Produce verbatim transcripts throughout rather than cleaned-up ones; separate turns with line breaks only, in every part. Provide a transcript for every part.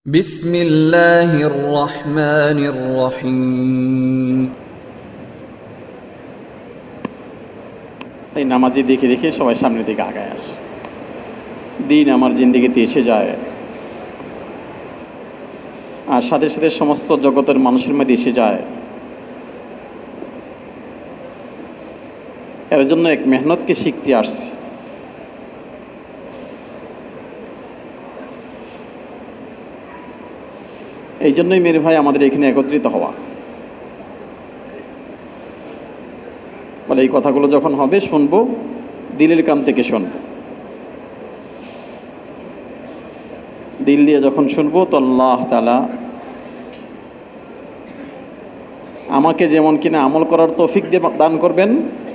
بسم الله الرحمن الرحيم
এই নামাজি দেখে দেখে সবাই সামনের দিকে আগায় আসে। দিন আমার জিন্দেগিতে এসে যায়, আর সাথে সাথে সমস্ত জগতের মানুষের মধ্যে এসে যায়। এর জন্য এক মেহনতকে শিখতে আসছি। এই জন্যই মেরে ভাই আমাদের এখানে একত্রিত হওয়া। বলে এই কথাগুলো যখন হবে শুনবো, দিলের কান থেকে শুনবো। দিল দিয়ে যখন শুনবো তো আল্লাহ তাআলা আমাকে যেমন কিনা আমল করার তৌফিক দিয়ে দান করবেন,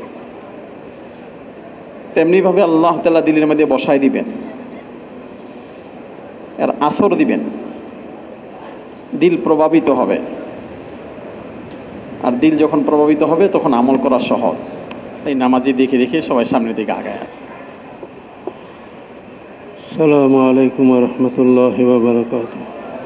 তেমনিভাবে আল্লাহ তাআলা দিলের মধ্যে বসায় দিবেন, এর আসর দিবেন। দিল প্রভাবিত হবে, আর দিল যখন প্রভাবিত হবে তখন আমল করা সহজ। এই নামাজি দেখে দেখে সবাই সামনের দিকে আগায়।
আসসালামু আলাইকুম ওয়া রাহমাতুল্লাহি ওয়া বারাকাতুহু।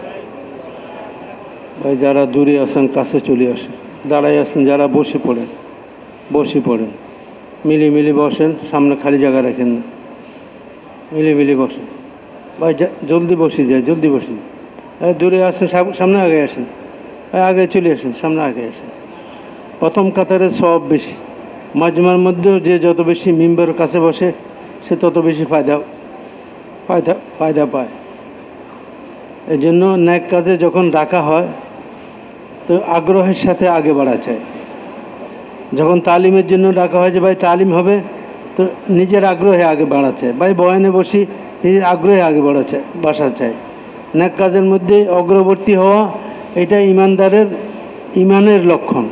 ভাই যারা দূরে আছেন কাছে চলে আসেন, দাঁড়াই আছেন যারা বসে পড়েন বসে পড়েন, মিলি মিলি বসেন, সামনে খালি জায়গা রাখেন না, মিলি মিলি বসেন। ভাই জলদি বসে যায়, জলদি বসে যায়। দূরে আসেন সামনে আগে আসেন, আগে চলে আসেন, সামনে আগে আসেন। প্রথম কাতারে সব বেশি, মাজমার মধ্যেও যে যত বেশি মিম্বরের কাছে বসে সে তত বেশি ফায়দা ফায়দা ফায়দা পায়। এই জন্য ন্যাক কাজে যখন ডাকা হয় তো আগ্রহের সাথে আগে বাড়া চায়। যখন তালিমের জন্য ডাকা হয় যে ভাই তালিম হবে, তো নিজের আগ্রহে আগে বাড়া চায়। ভাই বয়ানে বসি, নিজের আগ্রহে আগে বাড়া চায়, বাসা চায়। ন্যাক কাজের মধ্যে অগ্রবর্তী হওয়া, এটা ইমানদারের ইমানের লক্ষণ।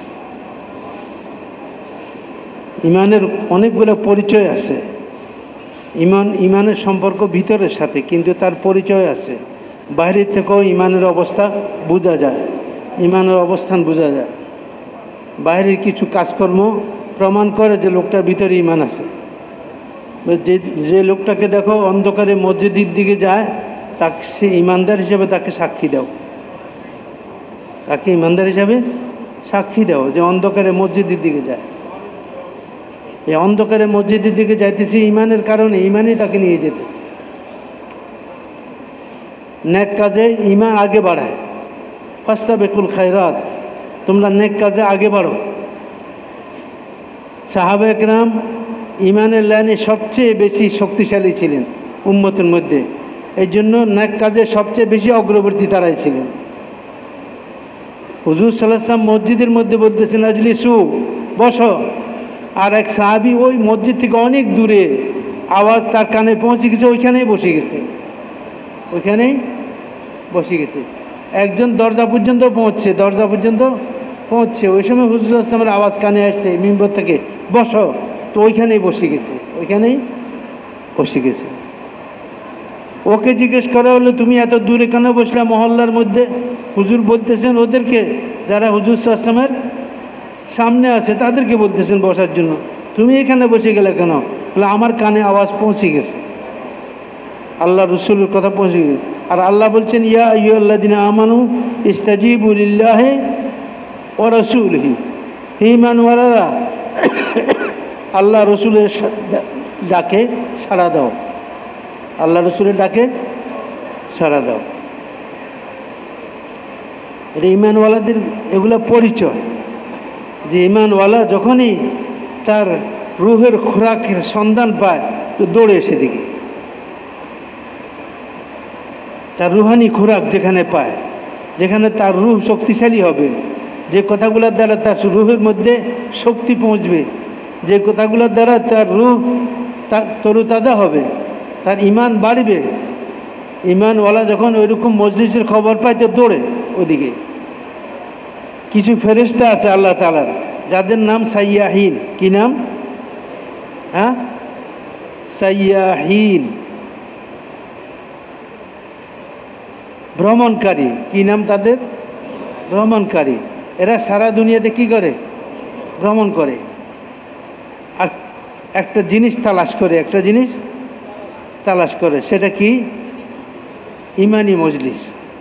ইমানের অনেকগুলো পরিচয় আছে। ইমান ইমানের সম্পর্ক ভিতরের সাথে, কিন্তু তার পরিচয় আছে। বাইরের থেকেও ইমানের অবস্থা বোঝা যায়, ইমানের অবস্থান বোঝা যায়। বাইরের কিছু কাজকর্ম প্রমাণ করে যে লোকটার ভিতরে ইমান আছে। যে যে লোকটাকে দেখো অন্ধকারে মসজিদের দিকে যায়, তাকে সে ইমানদার হিসেবে তাকে সাক্ষী দাও, তাকে ইমানদার হিসাবে সাক্ষী দাও যে অন্ধকারে মসজিদের দিকে যায়। এই অন্ধকারে মসজিদের দিকে যাইতেছে ইমানের কারণে, ইমানই তাকে নিয়ে যেতেছে। নেক কাজে ইমান আগে বাড়ায়। ফাস্তাবিকুল খায়রাত, তোমরা নেক কাজে আগে বাড়ো। সাহাবা একরাম ইমানের লাইনে সবচেয়ে বেশি শক্তিশালী ছিলেন উম্মতের মধ্যে। এই জন্য নেক কাজে সবচেয়ে বেশি অগ্রবর্তী তারাই ছিলেন। হুজুর সাল্লাল্লাহু আলাইহি ওয়াসাল্লাম মসজিদের মধ্যে বলতেছেন আজলিসু, বসো। আর এক সাহাবী ওই মসজিদ থেকে অনেক দূরে, আওয়াজ তার কানে পৌঁছে গেছে, ওইখানেই বসে গেছে, ওইখানেই বসে গেছে। একজন দরজা পর্যন্ত পৌঁছছে, দরজা পর্যন্ত পৌঁছছে। ওই সময় হুজুর সাল্লাল্লাহু আলাইহি ওয়াসাল্লামের আওয়াজ কানে আসছে মিম্বর থেকে, বসো। তো ওইখানেই বসে গেছে, ওইখানেই বসে গেছে। ওকে জিজ্ঞেস করা হলো, তুমি এত দূরে কেন বসলে মহল্লার মধ্যে? হুজুর বলতেছেন ওদেরকে, যারা হুজুর সাল্লাল্লাহু আলাইহি ওয়াসাল্লামের সামনে আছে তাদেরকে বলতেছেন বসার জন্য। তুমি এখানে বসে গেলে কেন? বলে আমার কানে আওয়াজ পৌঁছে গেছে, আল্লাহ রসুলের কথা পৌঁছে গেছে। আর আল্লাহ বলছেন, ইয়া আইয়ুহাল্লাযীনা আমানু ইস্তাজিবু লিল্লাহি ওয়া রাসূলিহি। হে ঈমানওয়ালারা, আল্লাহ রসুলের ডাকে সাড়া দাও, আল্লাহ রসুলের ডাকে সাড়া দাও। এটা ঈমানওয়ালাদের এগুলো পরিচয়, যে ঈমানওয়ালা যখনই তার রুহের খোরাকের সন্ধান পায় তো দৌড়ে এসে দিকে। তার রুহানি খোরাক যেখানে পায়, যেখানে তার রুহ শক্তিশালী হবে, যে কথাগুলোর দ্বারা তার রুহের মধ্যে শক্তি পৌঁছবে, যে কথাগুলোর দ্বারা তার রুহ তার তরুতাজা হবে, তার ইমান বাড়বে। ইমানওয়ালা যখন ওইরকম মজলিসের খবর পায় তো দৌড়ে ওদিকে। কিছু ফেরেশতা আছে আল্লাহ তাআলার, যাদের নাম সাইয়াহিন। কি নাম? হ্যাঁ, সাইয়াহিন, ভ্রমণকারী। কি নাম তাদের? ভ্রমণকারী। এরা সারা দুনিয়াতে কি করে? ভ্রমণ করে, আর একটা জিনিস তালাশ করে, একটা জিনিস তালাশ করে। সেটা কি? ইমানি মজলিস।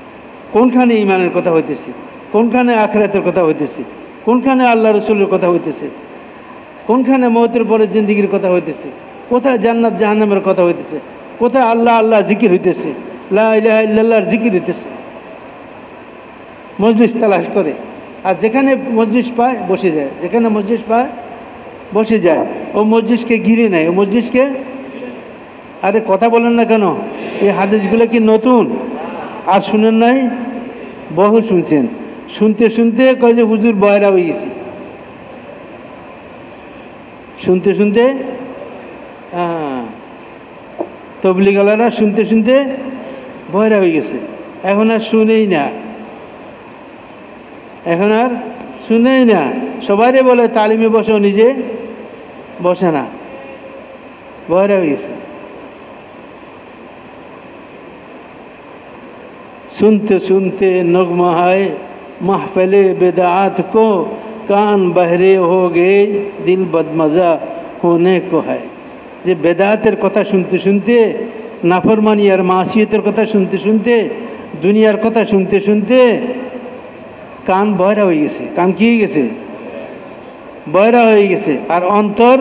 কোনখানে ইমানের কথা হইতেছে, কোনখানে আখিরাতের কথা হইতেছে, কোনখানে আল্লাহ রসুলের কথা হইতেছে, কোনখানে মওতের পরে জিন্দেগির কথা হইতেছে, কোথায় জান্নাত জাহান্নামের কথা হইতেছে, কোথায় আল্লাহ আল্লাহ জিকির হইতেছে, লা ইলাহা ইল্লাল্লাহর জিকির হইতেছে। মজলিস তালাশ করে, আর যেখানে মজলিস পায় বসে যায়, যেখানে মজলিস পায় বসে যায়। ও মজলিসকে ঘিরে নেয়, ও মজলিসকে। আরে কথা বলেন না কেন? এই হাদিসগুলো কি নতুন? আর শুনেন নাই? বহু শুনছেন। শুনতে শুনতে কয় যে হুজুর বয়রা হয়ে গেছি, শুনতে শুনতে হ্যাঁ তবলিগলারা শুনতে শুনতে বয়রা হয়ে গেছে, এখন আর শুনেই না, এখন আর শুনেই না। সবাই বলে তালিমে বসো, নিজে বসে না, বয়রা হয়ে গেছে। सुनते सुनते नगमा है महफिले बेदात को, कान बहरे हो गए दिल बदमजा होने को है। যে বেদাতের কথা শুনতে শুনতে, নাফরমানি আর মাসিয়তের কথা শুনতে শুনতে, দুনিয়ার কথা শুনতে শুনতে কান বয়রা হয়ে গেছে। কান কি হয়ে গেছে? বয়রা হয়ে গেছে। আর অন্তর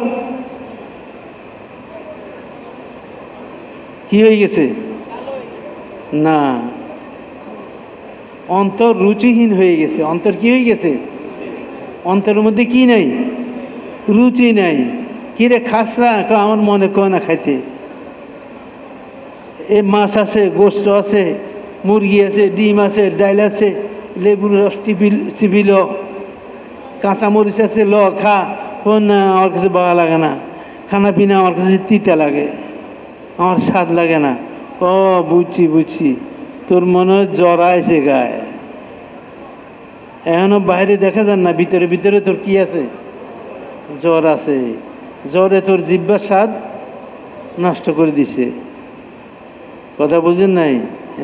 কি হয়ে গেছে? না, অন্তর রুচিহীন হয়ে গেছে। অন্তর কি হয়ে গেছে? অন্তরের মধ্যে কি নেই? রুচি নেই। কিরে খাসরা? আমার মনে কয় না খাইতে। এ মাছ আছে, গোস্ত আছে, মুরগি আছে, ডিম আছে, ডাইল আছে, লেবুর রস টিপিল চিপিল, কাঁচামরিচ আছে, ল খা। না, আমার কাছে ভালো লাগে না। খানা পিনা আমার কাছে তিতা লাগে, আমার স্বাদ লাগে না। ও বুঝছি বুঝছি, তোর মনে হয় জ্বর আছে গায়ে। এখনো বাইরে দেখা যান না, ভিতরে ভিতরে তোর কি আছে? জ্বর আছে। জ্বরে তোর জিহ্বার স্বাদ নষ্ট করে দিছে। কথা বুঝেন নাই?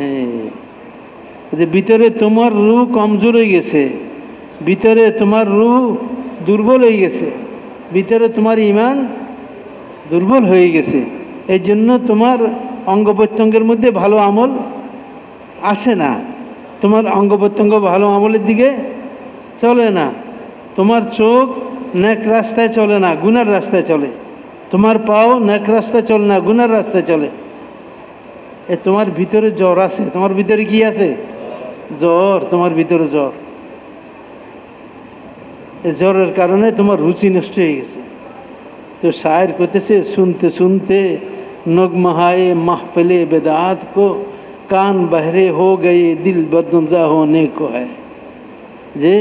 যে ভিতরে তোমার রূহ কমজোর হয়ে গেছে, ভিতরে তোমার রূহ দুর্বল হয়ে গেছে, ভিতরে তোমার ঈমান দুর্বল হয়ে গেছে। এই জন্য তোমার অঙ্গ প্রত্যঙ্গের মধ্যে ভালো আমল আসে না, তোমার অঙ্গ প্রত্যঙ্গ ভালো আমলের দিকে চলে না, তোমার চোখ নেক রাস্তায় চলে না, গুনার রাস্তায় চলে, তোমার পাও নেক রাস্তায় চলে না, গুনার রাস্তায় চলে। এ তোমার ভিতরে জ্বর আছে। তোমার ভিতরে কি আছে? জ্বর। তোমার ভিতরে জ্বর। এই জ্বরের কারণে তোমার রুচি নষ্ট হয়ে গেছে। তো শায়ের করতেছে, শুনতে শুনতে নগমহায়ে মাহফিলে বেদাত কো, কান বহরে হো গয়ে দিল বদমজা হোনে কো হ্যায়। যে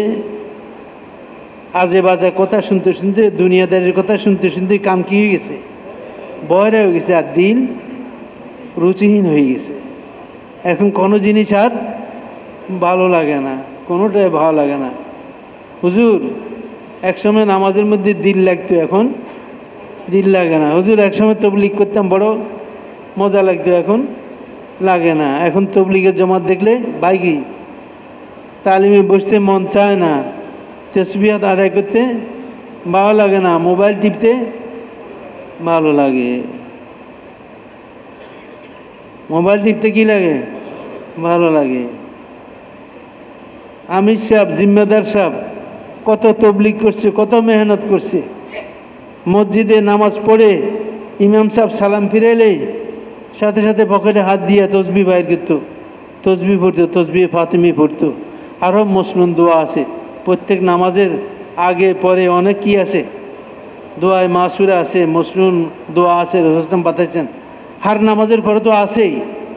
আজে বাজে কথা শুনতে শুনতে, দুনিয়াদারির কথা শুনতে শুনতে কান কি হয়ে গেছে? বয়রা হয়ে গেছে, আর দিল রুচিহীন হয়ে গেছে। এখন কোনো জিনিস আর ভালো লাগে না, কোনোটাই ভালো লাগে না। হুজুর একসময় নামাজের মধ্যে দিল লাগতো, এখন দিল লাগে না। হুজুর একসময় তবলিগ করতাম, বড় মজা লাগতো, এখন লাগে না। এখন তবলিগের জমাত দেখলে বাইকি, তালিমে বসতে মন চায় না, তসবিহাত আদায় করতে ভালো লাগে না, মোবাইল টিপতে ভালো লাগে। মোবাইল টিপতে কি লাগে? ভালো লাগে। আমির সাহেব, জিম্মেদার সাহেব কত তবলিগ করছে, কত মেহনত করছে। মসজিদে নামাজ পড়ে ইমাম সাহেব সালাম ফিরাইলেই সাথে সাথে পকেটে হাত দিয়ে তসবি বাইর করতো, তসবি পড়তো, তসবি ফাতিমি পড়তো। আরও মসনুন দোয়া আছে প্রত্যেক নামাজের আগে পরে, অনেক কি আছে, দোয়ায় মাসুরা আছে, মসনুন দোয়া আছে, রসুল পাঠাচ্ছেন। হার নামাজের পরে তো আছেই।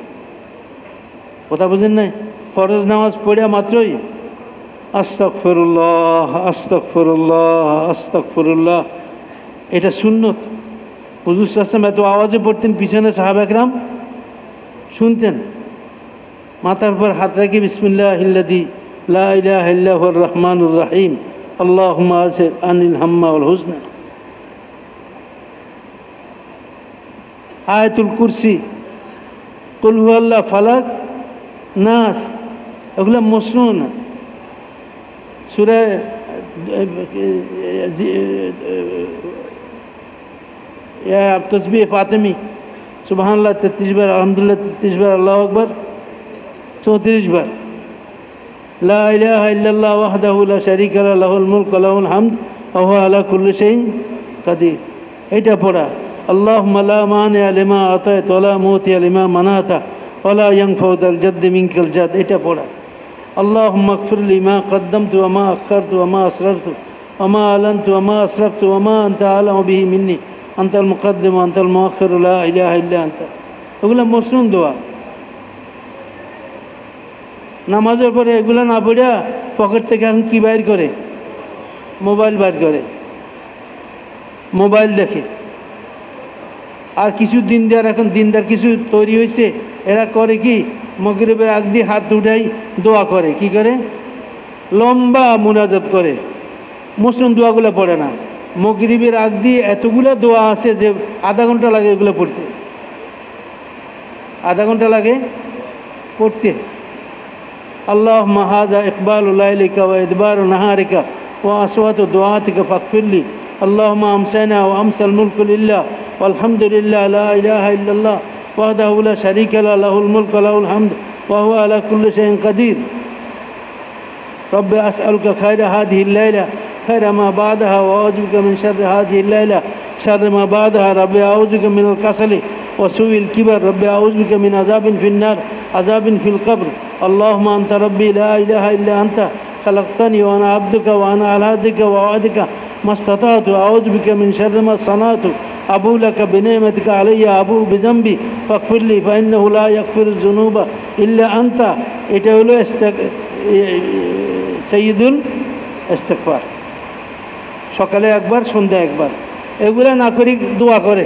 কথা বুঝেন নাই? ফরজ নামাজ পড়িয়া মাত্রই আস্তাগফিরুল্লাহ আস্তাগফিরুল্লাহ আস্তাগফিরুল্লাহ, এটা সুন্নত। হুজুর সাল্লাল্লাহু আলাইহি ওয়াসাল্লাম এত আওয়াজে পড়তেন, পিছনে সাহাবা একরাম শুনতেন। মাথার উপর হাত রাখি বিসমিল্লাহিল্লাযী লা ইলাহা ইল্লা হুয়ার রহমানুর রহিম আল্লাহুম্মা আসির আনিল হাম্মা ওয়াল হুজনা। আয়াতুল কুরসি, কুল হুয়াল্লাহ, ফালাক, নাস, এগুলো মসনুন। সূরা তসবিহ ফাতিমি সুবহানাল্লাহ তেত্রিশ বার, আলহামদুলিল্লাহ তেত্রিশ বার, আল্লাহু আকবার চৌত্রিশ বার, লা ইলাহা ইল্লাল্লাহ ওয়াহদাহু লা শারীকা লাহু লাহুল মুলকু ওয়া লাহুল হামদ ওয়া হুয়া আলা কুল্লি শাইইন কাদির। এটা পড়া। আল্লাহুম্মা লা মানি'a লিমা আতাইতা ওয়া লা মুতি'a লিমা মানা'তা ওয়া লা ইয়ানফা'ু যাল জাদ্দি মিনকাল জাদ। এটা পড়া। আল্লাহুম্মা ইগফির লি মা কদ্দামতু ওয়া মা আখখারতু ওয়া মা আসরারতু ওয়া মা আ'লানতু ওয়া মা আসরাফতু ওয়া মা আনতা আ'লামু বিহি মিন্নি আনতাল মুকদ্দিমু ওয়া আনতাল মুআখিরু লা ইলাহা ইল্লা আনতা। এগুলো মসনুন দোয়া। নামাজের পরে এগুলো না পড়া পকেট থেকে এখন কী বাইর করে? মোবাইল বাইর করে, মোবাইল দেখে। আর কিছু দিনদার, এখন দিনদার কিছু তৈরি হয়েছে, এরা করে কি মাগরিবের আগ দিয়ে হাত উঠাই দোয়া করে। কি করে? লম্বা মুনাজাত করে, মুসলিম দোয়াগুলো পড়ে না। মাগরিবের আগ দিয়ে এতগুলো দোয়া আছে যে আধা ঘন্টা লাগে এগুলো পড়তে, আধা ঘন্টা লাগে পড়তে। আল্লাহুম্মা হাযা ইকবালু লাইলিকা ওয়া ইদবারু নাহারিকা ওয়া আসওয়াতু দুআতিকা ফাগফিরলি। আল্লাহুম্মা আমসানা ওয়া আমসাল মুলকু লিল্লাহ ওয়ালহামদুলিল্লাহ লা ইলাহা ইল্লাল্লাহ ওয়াহদাহু লা শারীকা লাহু লাহুল মুলকু ওয়া লাহুল হামদ ওয়া হুয়া আলা কুল্লি শাইইন কাদির। রব্বি আসআলুকা খায়রা হাযিহিল লাইলা খায়রা মা বা'দাহা ওয়া আউযু বিকা মিন শাররি হাযিহিল লাইলা শাররি মা বা'দাহা। রব্বি আউযু বিকা মিনাল কাসালি ওয়া সুইল কিবার। রব্বি আউযু বিকা মিন আযাবিন ফিন নার আযাবিন ফিল কবর। اللهم أنت ربي لا إله إلا أنت خلقتني وأنا عبدك وأنا على عهدك ووعدك ما استطعت أعوذ بك من شر ما صنعت أبو لك بنعمتك علي أبو بذنبي فاغفر لي فإنه لا يغفر الذنوب إلا أنت। এটা হলো সাইয়্যিদুল ইস্তিগফার। সকালে একবার, সন্ধ্যা একবার। এগুলো না করি দোয়া করে,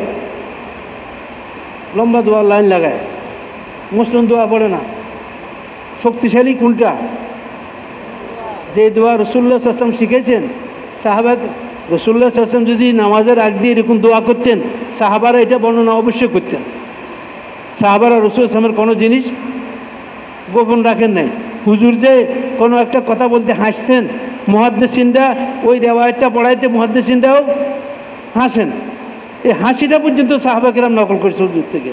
লম্বা দোয়া লাইন লাগায়, মুসলিম দোয়া পড়ে না। শক্তিশালী কোনটা? যে দোয়া রাসূলুল্লাহ সাল্লাল্লাহু আলাইহি ওয়াসাল্লাম শিখেছেন। সাহাবা রাসূলুল্লাহ সাল্লাল্লাহু আলাইহি ওয়াসাল্লাম যদি নামাজের আগ দিয়ে এরকম দোয়া করতেন, সাহাবারা এটা বর্ণনা অবশ্যই করতেন। সাহাবারা রাসূলুল্লাহ সাল্লাল্লাহু আলাইহি ওয়াসাল্লামের কোনো জিনিস গোপন রাখেন নাই। হুজুর যে কোনো একটা কথা বলতে হাসছেন, মুহাদ্দিসিনরা ওই রিওয়ায়াতটা পড়াইতে মুহাদ্দিসিনরাও হাসেন। এই হাসিটা পর্যন্ত সাহাবা কেরাম নকল করেছে হুজুর থেকে।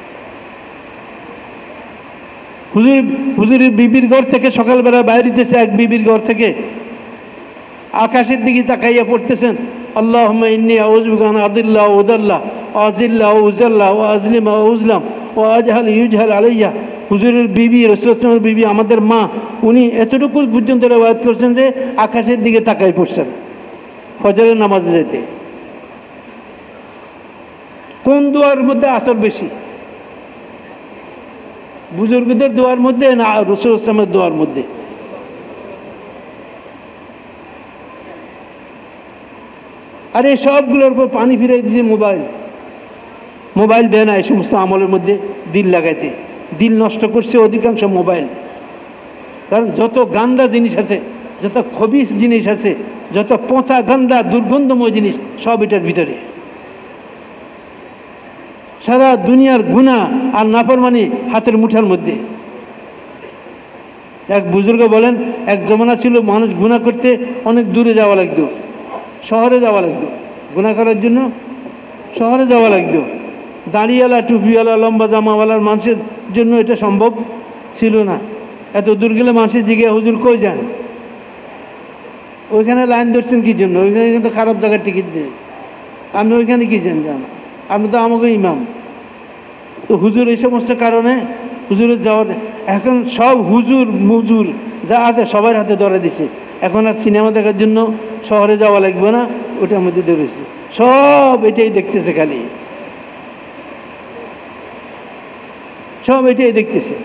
হুজুর হুজুরের বিবির ঘর থেকে সকালবেলা বাইরে দিতেছে, এক বিবির ঘর থেকে আকাশের দিকে তাকাইয়া পড়তেছেন, আল্লাহুম্মা ইন্নী আউযু বিকা আন আযিল্লা ওয়া উযাল্লা ওয়া আযিল্লা ওয়া উযাল্লা ওয়া আযলিমা ওয়া উযলাম ওয়া আজহাল ইউজহাল আলাইয়া। হুজুরের বিবি, রাসূলুল্লাহ সাল্লাল্লাহু আলাইহি ওয়াসাল্লামের বিবি, আমাদের মা, উনি এতটুকু পর্যন্ত রিওয়ায়াত করছেন যে আকাশের দিকে তাকাই পড়ছেন ফজরের নামাজে যেতে। কোন দোয়ার মধ্যে আসর বেশি? বুজুর্গদের দোয়ার মধ্যে না রাসূলুল্লাহ সাল্লাল্লাহু আলাইহি ওয়াসাল্লামের দোয়ার মধ্যে? আর এই সবগুলোর উপর পানি ফিরাই দিয়েছে মোবাইল। মোবাইল দেয় না এই সমস্ত আমলের মধ্যে দিল লাগাইতে। দিল নষ্ট করছে অধিকাংশ মোবাইল। কারণ যত গান্দা জিনিস আছে, যত খবিস জিনিস আছে, যত পচা গান্দা দুর্গন্ধময় জিনিস সব এটার ভিতরে। সারা দুনিয়ার গুনাহ আর নাফরমানি হাতের মুঠার মধ্যে। এক বুজুর্গ বলেন, এক জমানা ছিল মানুষ গুনাহ করতে অনেক দূরে যাওয়া লাগতো, শহরে যাওয়া লাগতো। গুনাহ করার জন্য শহরে যাওয়া লাগতো। দাড়িওয়ালা, টুপিওয়ালা, লম্বা জামাওয়ালার মানুষের জন্য এটা সম্ভব ছিল না। এত দূর গেলে মানুষের জিজ্ঞাসা, হুজুর কই যান? ওইখানে লাইন ধরছেন কি জন্য? ওইখানে কিন্তু খারাপ জায়গার টিকিট দেয়। আপনি ওইখানে কি যান? যান, আপনি তো আমাকে ইমাম। তো হুজুর এই সমস্ত কারণে হুজুরের যাওয়ার, এখন সব হুজুর মুজুর যা আছে সবার হাতে ধরে দিছে। এখন আর সিনেমা দেখার জন্য শহরে যাওয়া লাগবে না, ওটার মধ্যে ধরেছে। সব এটাই দেখতেছে, খালি সব এটাই দেখতেছে।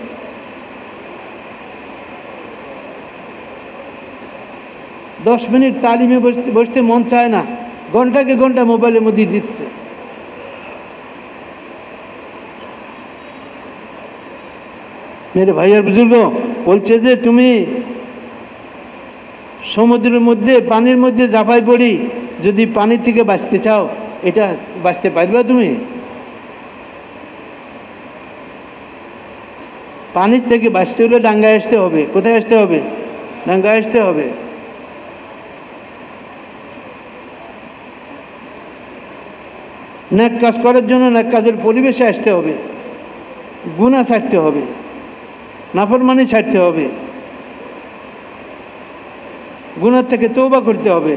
দশ মিনিট তালিমে বসতে বসতে মন চায় না, ঘন্টাকে ঘন্টা মোবাইলের মধ্যে দিচ্ছে। মেরে ভাইয়ার বুজুর্গ বলছে যে তুমি সমুদ্রের মধ্যে, পানির মধ্যে ঝাঁপাই পড়ি, যদি পানি থেকে বাঁচতে চাও, এটা বাঁচতে পারবে তুমি? পানির থেকে বাঁচতে হলে ডাঙ্গায় আসতে হবে। কোথায় আসতে হবে? ডাঙ্গায় আসতে হবে। নেক কাজ করার জন্য নেক কাজের পরিবেশে আসতে হবে। গুনাহ ছাড়তে হবে, নাফরমানি ছাড়তে হবে। গুনাহ থেকে তওবা করতে হবে,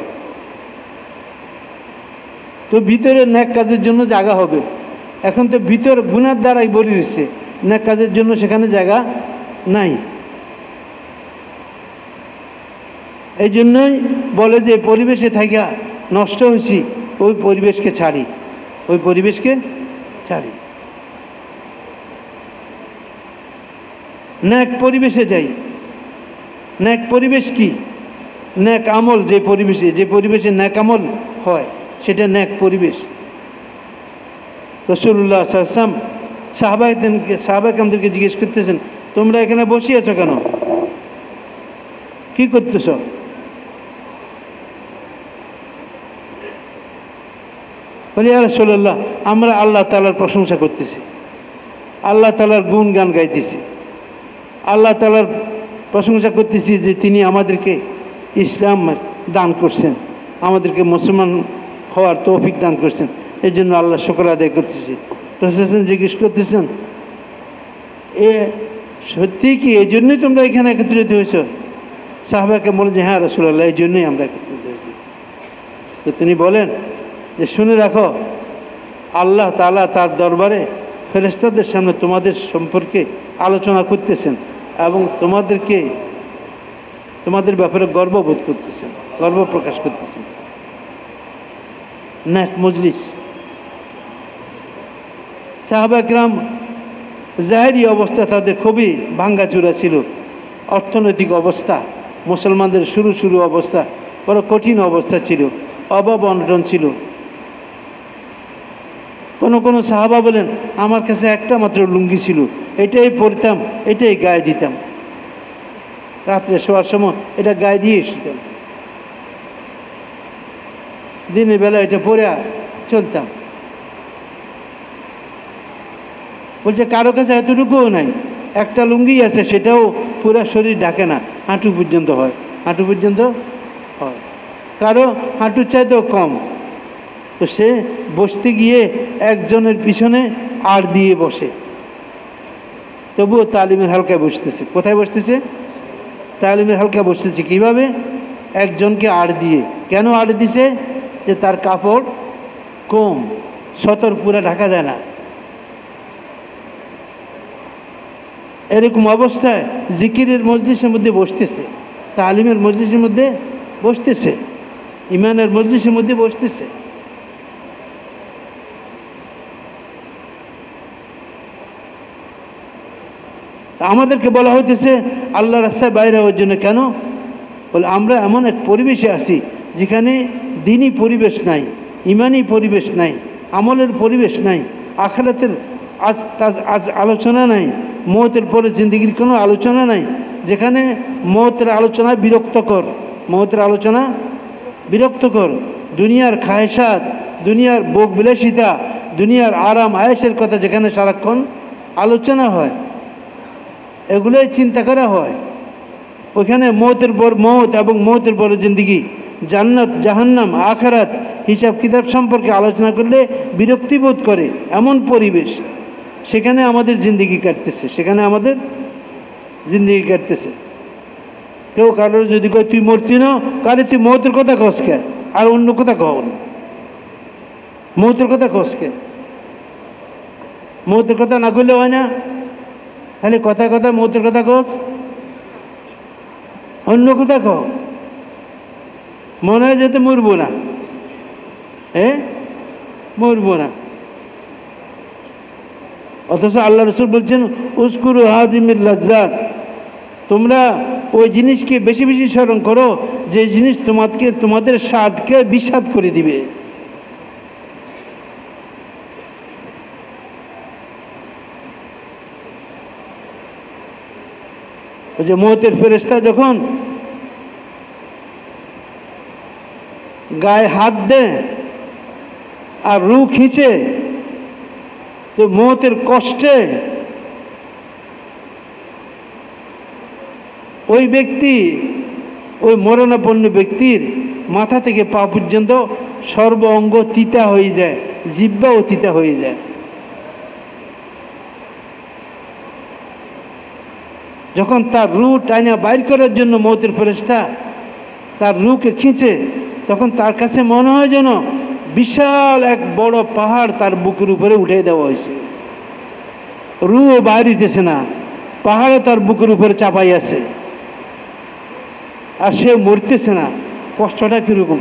তো ভিতরে নেক কাজের জন্য জায়গা হবে। এখন তো ভিতর গুনার দ্বারাই ভরে রয়েছে, নেক কাজের জন্য সেখানে জায়গা নাই। এই জন্যই বলে যে পরিবেশে থাকা নষ্ট হয়েছি, ওই পরিবেশকে ছাড়ি, ওই পরিবেশকে ছাড়ি, নেক পরিবেশে যাই। নেক পরিবেশ কি? নেক আমল যে পরিবেশে, যে পরিবেশে নেক আমল হয় সেটা নেক পরিবেশ। রাসূলুল্লাহ সাল্লাল্লাহু আলাইহি ওয়াসাল্লাম সাহাবায়ে সাহাবায়ে-কেরামদেরকে জিজ্ঞেস করতেছেন, তোমরা এখানে বসে আছো কেন, কি করতেছ? বলি, ইয়া রাসূলুল্লাহ, আমরা আল্লাহ তাআলার প্রশংসা করতেছি, আল্লাহ তাআলার গুণগান গাইতেছি, আল্লাহ তাআলার প্রশংসা করতেছি যে তিনি আমাদেরকে ইসলাম দান করছেন, আমাদেরকে মুসলমান হওয়ার তৌফিক দান করছেন, এই জন্য আল্লাহ শুকর আদায় করতেছি। রাসূল জিজ্ঞেস করতেছেন, এ সত্যি কি এই জন্যই তোমরা এখানে একত্রিত হয়েছ? সাহাবাকে বলেন যে হ্যাঁ রাসূলুল্লাহ, এই জন্যই আমরা একত্রিত হয়েছি। তো তিনি বলেন যে শুনে রাখো, আল্লাহ তাআলা তার দরবারে ফেরেশতাদের সামনে তোমাদের সম্পর্কে আলোচনা করতেছেন এবং তোমাদেরকে তোমাদের ব্যাপারে গর্ববোধ করতেছেন, গর্ব প্রকাশ করতেছেন। নেক মজলিস। সাহাবায়ে কেরাম জাহেরি অবস্থা তাদের খুবই ভাঙ্গাচুরা ছিল, অর্থনৈতিক অবস্থা মুসলমানদের শুরু শুরু অবস্থা বড় কঠিন অবস্থা ছিল, অভাব অনটন ছিল। কোনো কোনো সাহাবা বলেন, আমার কাছে একটা মাত্র লুঙ্গি ছিল, এটাই পরতাম, এটাই গায়ে দিতাম, রাত্রে শোয়ার সময় এটা গায়ে দিয়ে শুতাম, দিনের বেলা এটা পরে চলতাম। বলছে কারো কাছে এতটুকুও নাই, একটা লুঙ্গি আছে, সেটাও পুরা শরীর ঢাকে না, হাঁটু পর্যন্ত হয়, হাঁটু পর্যন্ত হয়, কারো হাঁটুর চাইতেও কম। তো সে বসতে গিয়ে একজনের পিছনে আড় দিয়ে বসে, তবুও তালিমের হালকায় বসতেছে। কোথায় বসতেছে? তালিমের হালকায় বসতেছে। কিভাবে? একজনকে আড় দিয়ে। কেন আড় দিছে? যে তার কাপড় কম, সতর পুরা ঢাকা যায় না। এরকম অবস্থায় জিকিরের মজলিসের মধ্যে বসতেছে, তালিমের মজলিসের মধ্যে বসতেছে, ইমানের মজলিসের মধ্যে বসতেছে। আমাদেরকে বলা হইতেছে আল্লাহ রাস্তায় বাইরে হওয়ার জন্য। কেন? বলে আমরা এমন এক পরিবেশে আছি যেখানে দিনই পরিবেশ নাই, ইমানি পরিবেশ নাই, আমলের পরিবেশ নাই, আখিরাতের আজ আজ আলোচনা নাই, মওতের পরে জিন্দেগির কোনো আলোচনা নাই, যেখানে মওতের আলোচনা বিরক্তকর, মওতের আলোচনা বিরক্তকর। দুনিয়ার খায়সাত, দুনিয়ার ভোগ বিলাসিতা, দুনিয়ার আরাম আয়েশের কথা যেখানে সারাক্ষণ আলোচনা হয়, এগুলোই চিন্তা করা হয়। ওখানে মওতের পর মওত এবং মওতের পরে জিন্দেগি, জান্নাত জাহান্নাম আখিরাত হিসাব কিতাব সম্পর্কে আলোচনা করলে বিরক্তিবোধ করে এমন পরিবেশ, সেখানে আমাদের জিন্দেগি কাটতেছে, সেখানে আমাদের জিন্দেগি কাটতেছে। কেউ কারোর যদি কয় তুই মরতি না, কারে তুই মওতের কথা কস কে, আর অন্য কথা কও না, মওতের কথা কস কে? মওতের কথা না কইলে হয় না? খালি কথা কথা মওতের কথা কস, অন্য কথা কও। মনে হয় যেতে মরবো না, হ্যাঁ মরবো না, অথচ আল্লাহ রাসূল বলছেন উযকুরু হাযিমিল লাজ্জাত, তোমরা ওই জিনিসকে বেশি বেশি স্মরণ করো যে জিনিস তোমাকে তোমাদের স্বাদকে বিস্বাদ করে দিবে। ওই যে মওতের ফেরেশতা যখন গায়ে হাত দেয় আর রূহ খিঁচে, তো মওতের কষ্টে ওই ব্যক্তি, ওই মরণাপন্ন ব্যক্তির মাথা থেকে পা পর্যন্ত সর্ব অঙ্গ তিতা হয়ে যায়, জিহ্বাও তিতা হয়ে যায়। যখন তার রূহ টাইনা বাইর করার জন্য মওতের ফেরেশতা তার রুকে খিঁচে, তখন তার কাছে মনে হয় যেন বিশাল এক বড় পাহাড় তার বুকের উপরে উঠে দেওয়া হয়েছে। রুও বাইরিতেছে না, পাহাড়ও তার বুকের উপরে চাপাই আছে, আর সে মরতেছে না। কষ্টটা কীরকম!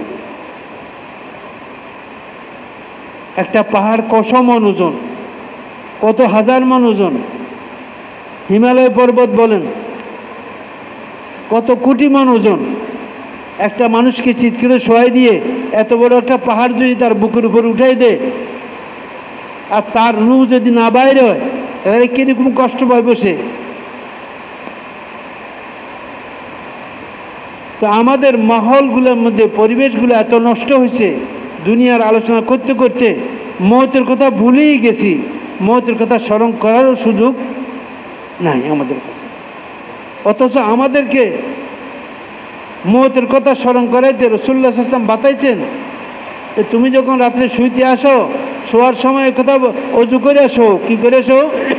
একটা পাহাড় কত মন ওজন, কত হাজার মন ওজন। হিমালয় পর্বত বলেন কত কোটি মন ওজন। একটা মানুষকে চিৎ করে শোয়াই দিয়ে এত বড় একটা পাহাড় যদি তার বুকের উপর উঠাই দেয়, আর তার রু যদি না বাইরে হয়, তাহলে কিরকম কষ্ট পায় বসে। তো আমাদের মাহলগুলোর মধ্যে পরিবেশগুলো এত নষ্ট হয়েছে, দুনিয়ার আলোচনা করতে করতে মৌতের কথা ভুলেই গেছি। মৌতের কথা স্মরণ করারও সুযোগ নাই আমাদের কাছে। অথচ আমাদেরকে মৌতের কথা স্মরণ করাইতে রাসূলুল্লাহ সাল্লাল্লাহু আলাইহি ওয়াসাল্লাম বাতাইছেন যে তুমি যখন রাত্রে শুইতে আসো, শোয়ার সময় কথা অজু করে আসো। কি করে আসো?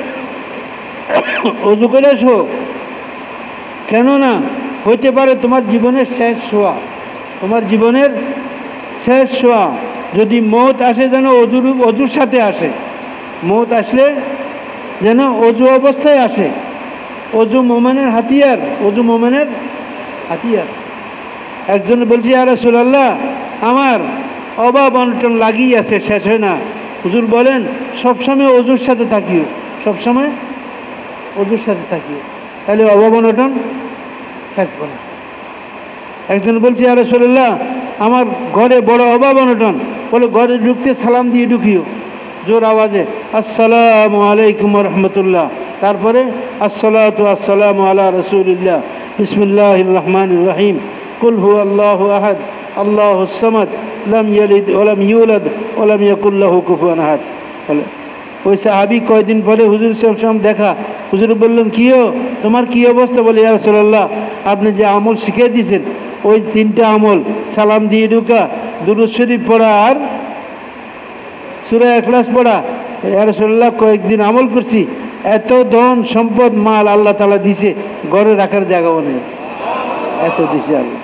অজু করে আসো। কেননা হইতে পারে তোমার জীবনের শেষ শোয়া, তোমার জীবনের শেষ শোয়া। যদি মৌত আসে যেন অজুর অজুর সাথে আসে। মৌত আসলে যেন অজু অবস্থায় আসে। অজু মোমেনের হাতিয়ার, অজু মোমেনের হাতিয়ার। একজন বলছে ইয়া রাসূলুল্লাহ, আমার অভাব অনটন লাগিয়ে আছে, শেষ হয় না। হুজুর বলেন সবসময় অজুর সাথে থাকিও, সবসময় অজুর সাথে থাকিও, তাহলে অভাব অনটন থাকবো না। একজন বলছে ইয়া রাসূলুল্লাহ, আমার ঘরে বড় অভাব অনটন। বলে ঘরে ঢুকতে সালাম দিয়ে ঢুকিও, জোর আওয়াজে, আসসালামু আলাইকুম ওয়া রাহমাতুল্লাহ। তারপরে আসসালাতু আসসালামু আলা রাসূলিল্লাহ, বিসমিল্লাহির রহমানির রহিম, কুল হুয়াল্লাহু আহাদ, আল্লাহুস সামাদ, লাম ইয়ালিদ ওয়া লাম ইউলাদ ওয়া লাম ইয়াকুল লাহু কুফুয়ান আহাদ। বলে ওই সাহাবী কয়দিন পরে হুজুর সাহেব দেখা, হুজুর বললেন কিও তোমার কি অবস্থা? বলে ইয়া রাসূলুল্লাহ, আপনি যে আমল শিখিয়ে দিয়েছেন ওই তিনটা আমল, সালাম দিয়ে ঢুকা, দুরূদ শরীফ পড়া আর সূরা ইখলাস পড়া, ইয়া রাসূলুল্লাহ কয়েকদিন আমল করছি, এত ধন সম্পদ মাল আল্লাহ তাআলা দিছে, ঘরে রাখার জায়গাও নেই, এত দিছে আল্লাহ।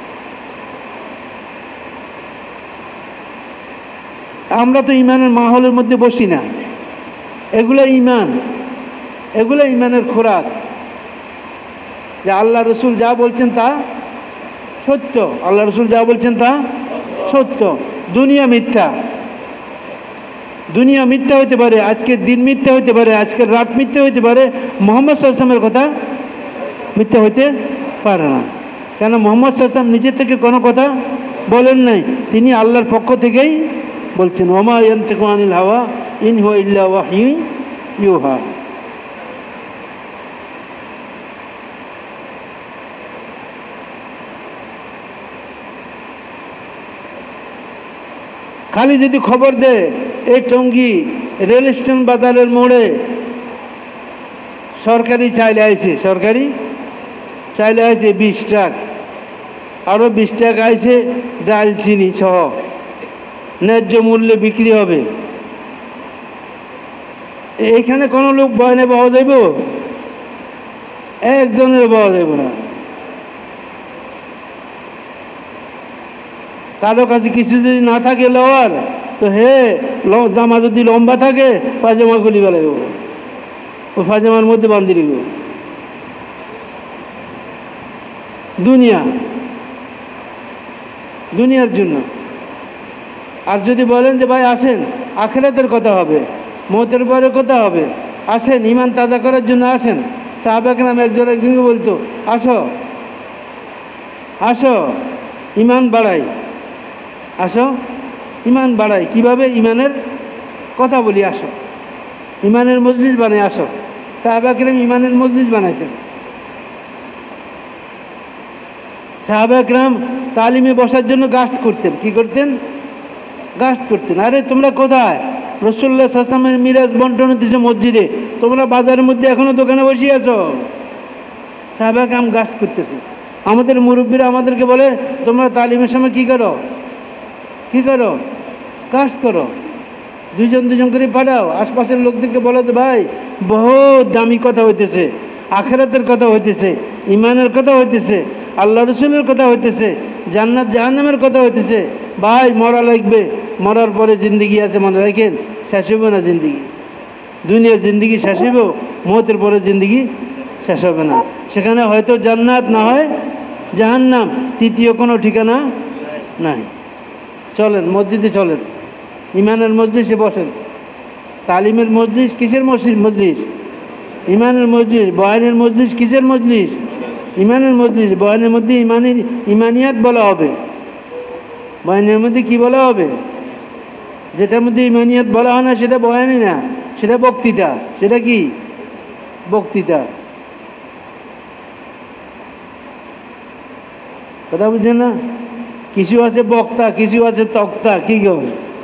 আমরা তো ইমানের মাহলের মধ্যে বসি না। এগুলো ইমান, এগুলো ইমানের খোরাক, যে আল্লাহ রসুল যা বলছেন তা সত্য, আল্লাহ রসুল যা বলছেন তা সত্য। দুনিয়া মিথ্যা, দুনিয়া মিথ্যা হইতে পারে, আজকের দিন মিথ্যা হইতে পারে, আজকের রাত মিথ্যা হইতে পারে, মুহাম্মদ সাল্লাল্লাহু আলাইহি ওয়াসাল্লামের কথা মিথ্যা হইতে পারে না। কেন? মুহাম্মদ সাল্লাল্লাহু আলাইহি ওয়াসাল্লাম নিজের থেকে কোনো কথা বলেন নাই, তিনি আল্লাহর পক্ষ থেকেই বলছেন, ওমা ইয়ানতিকু আনিল হাওয়া ইন হুয়া ইল্লা ওয়াহয়ুন ইউহা। খালি যদি খবর দেয় এই টঙ্গী রেল স্টেশন বাজারের মোড়ে সরকারি চাইলে আইছে, সরকারি চাইলে আইছে বিশ টাক, আরও বিশ টাকা আইছে ডাল চিনি সহ, ন্যায্য মূল্যে বিক্রি হবে। এইখানে কোনো লোক বয়নে পাওয়া যাইব? একজনের পাওয়া যাইব না। কারো কাছে কিছু যদি না থাকে লওয়ার, তো হে জামা যদি লম্বা থাকে পায়জামা গুলি বেলাইব, ওই পায়জামার মধ্যে বান্ধি দিব। দুনিয়া, দুনিয়ার জন্য। আর যদি বলেন যে ভাই আসেন আখিরাতের কথা হবে, মৌতের পরে কথা হবে, আসেন ইমান তাজা করার জন্য আসেন। সাহাবা কেরাম একজন একজনকে বলতো, আসো আসো ইমান বাড়াই, আসো ইমান বাড়াই। কিভাবে? ইমানের কথা বলি, আসো ইমানের মজলিস বানাই, আসো। সাহাবা কেরাম ইমানের মজলিস বানাইতেন। সাহাবা কেরাম তালিমে বসার জন্য গাছ করতেন। কি করতেন? গাছ করতেন। আরে তোমরা কোথায়? রাসূলুল্লাহ সাল্লাল্লাহু আলাইহি ওয়াসাল্লামের মিরাজ বন্টন হতেছে মসজিদে, তোমরা বাজারের মধ্যে এখনো দোকানে বসে আছো। সাহাবা কেরাম গাছ করতেছে। আমাদের মুরব্বীরা আমাদেরকে বলে, তোমরা তালিমের সময় কি করো? কি করো? কাজ করো। দুইজন দুজন করে পাঠাও, আশপাশের লোকদেরকে বলো যে ভাই বহুত দামি কথা হইতেছে, আখিরাতের কথা হইতেছে, ইমানের কথা হইতেছে, আল্লাহ রসুলের কথা হইতেছে, জান্নাত জাহান্নামের কথা হইতেছে। ভাই মরা লাগবে, মরার পরে জিন্দিগি আছে, মনে রাখেন, শেষ হবে না জিন্দিগি। দুনিয়ার জিন্দিগি শেষ হইব, মৌতের পরে জিন্দিগি শেষ হবে না। সেখানে হয়তো জান্নাত, না হয় জাহান্নাম, তৃতীয় কোনো ঠিকানা নাই। চলেন মসজিদে চলেন, ইমানের মজলিসে বসেন। তালিমের মজলিস কিসের মজলিস? ইমানের মজলিস। বয়ানের মজলিস কিসের মজলিস? ইমানের মজলিস। বয়ানের মধ্যে ইমানের ইমানিয়াত বলা হবে। বয়ানের মধ্যে কি বলা হবে? যেটার মধ্যে ইমানিয়াত বলা হয় না সেটা বয়ানই না, সেটা বক্তৃতা। সেটা কি? বক্তৃতা। কথা বুঝছেন না? কিছু আছে বক্তা, কিছু আছে তক্তা। কি গো?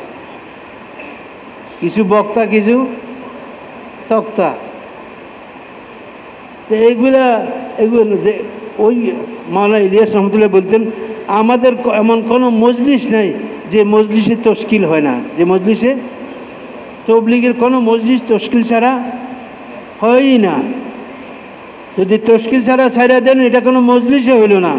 কিছু বক্তা, কিছু তক্তা। তো এইগুলা এগুলো যে ওই মাওলানা ইলিয়াস রহমতুল্লাহ বলতেন, আমাদের এমন কোনো মজলিস নেই যে মজলিসে তশকিল হয় না, যে মজলিসে তবলিগের কোনো মজলিস তশকিল ছাড়া হয়ই না। যদি তশকিল ছাড়া ছাড়া দেন, এটা কোনো মজলিসে হইল না।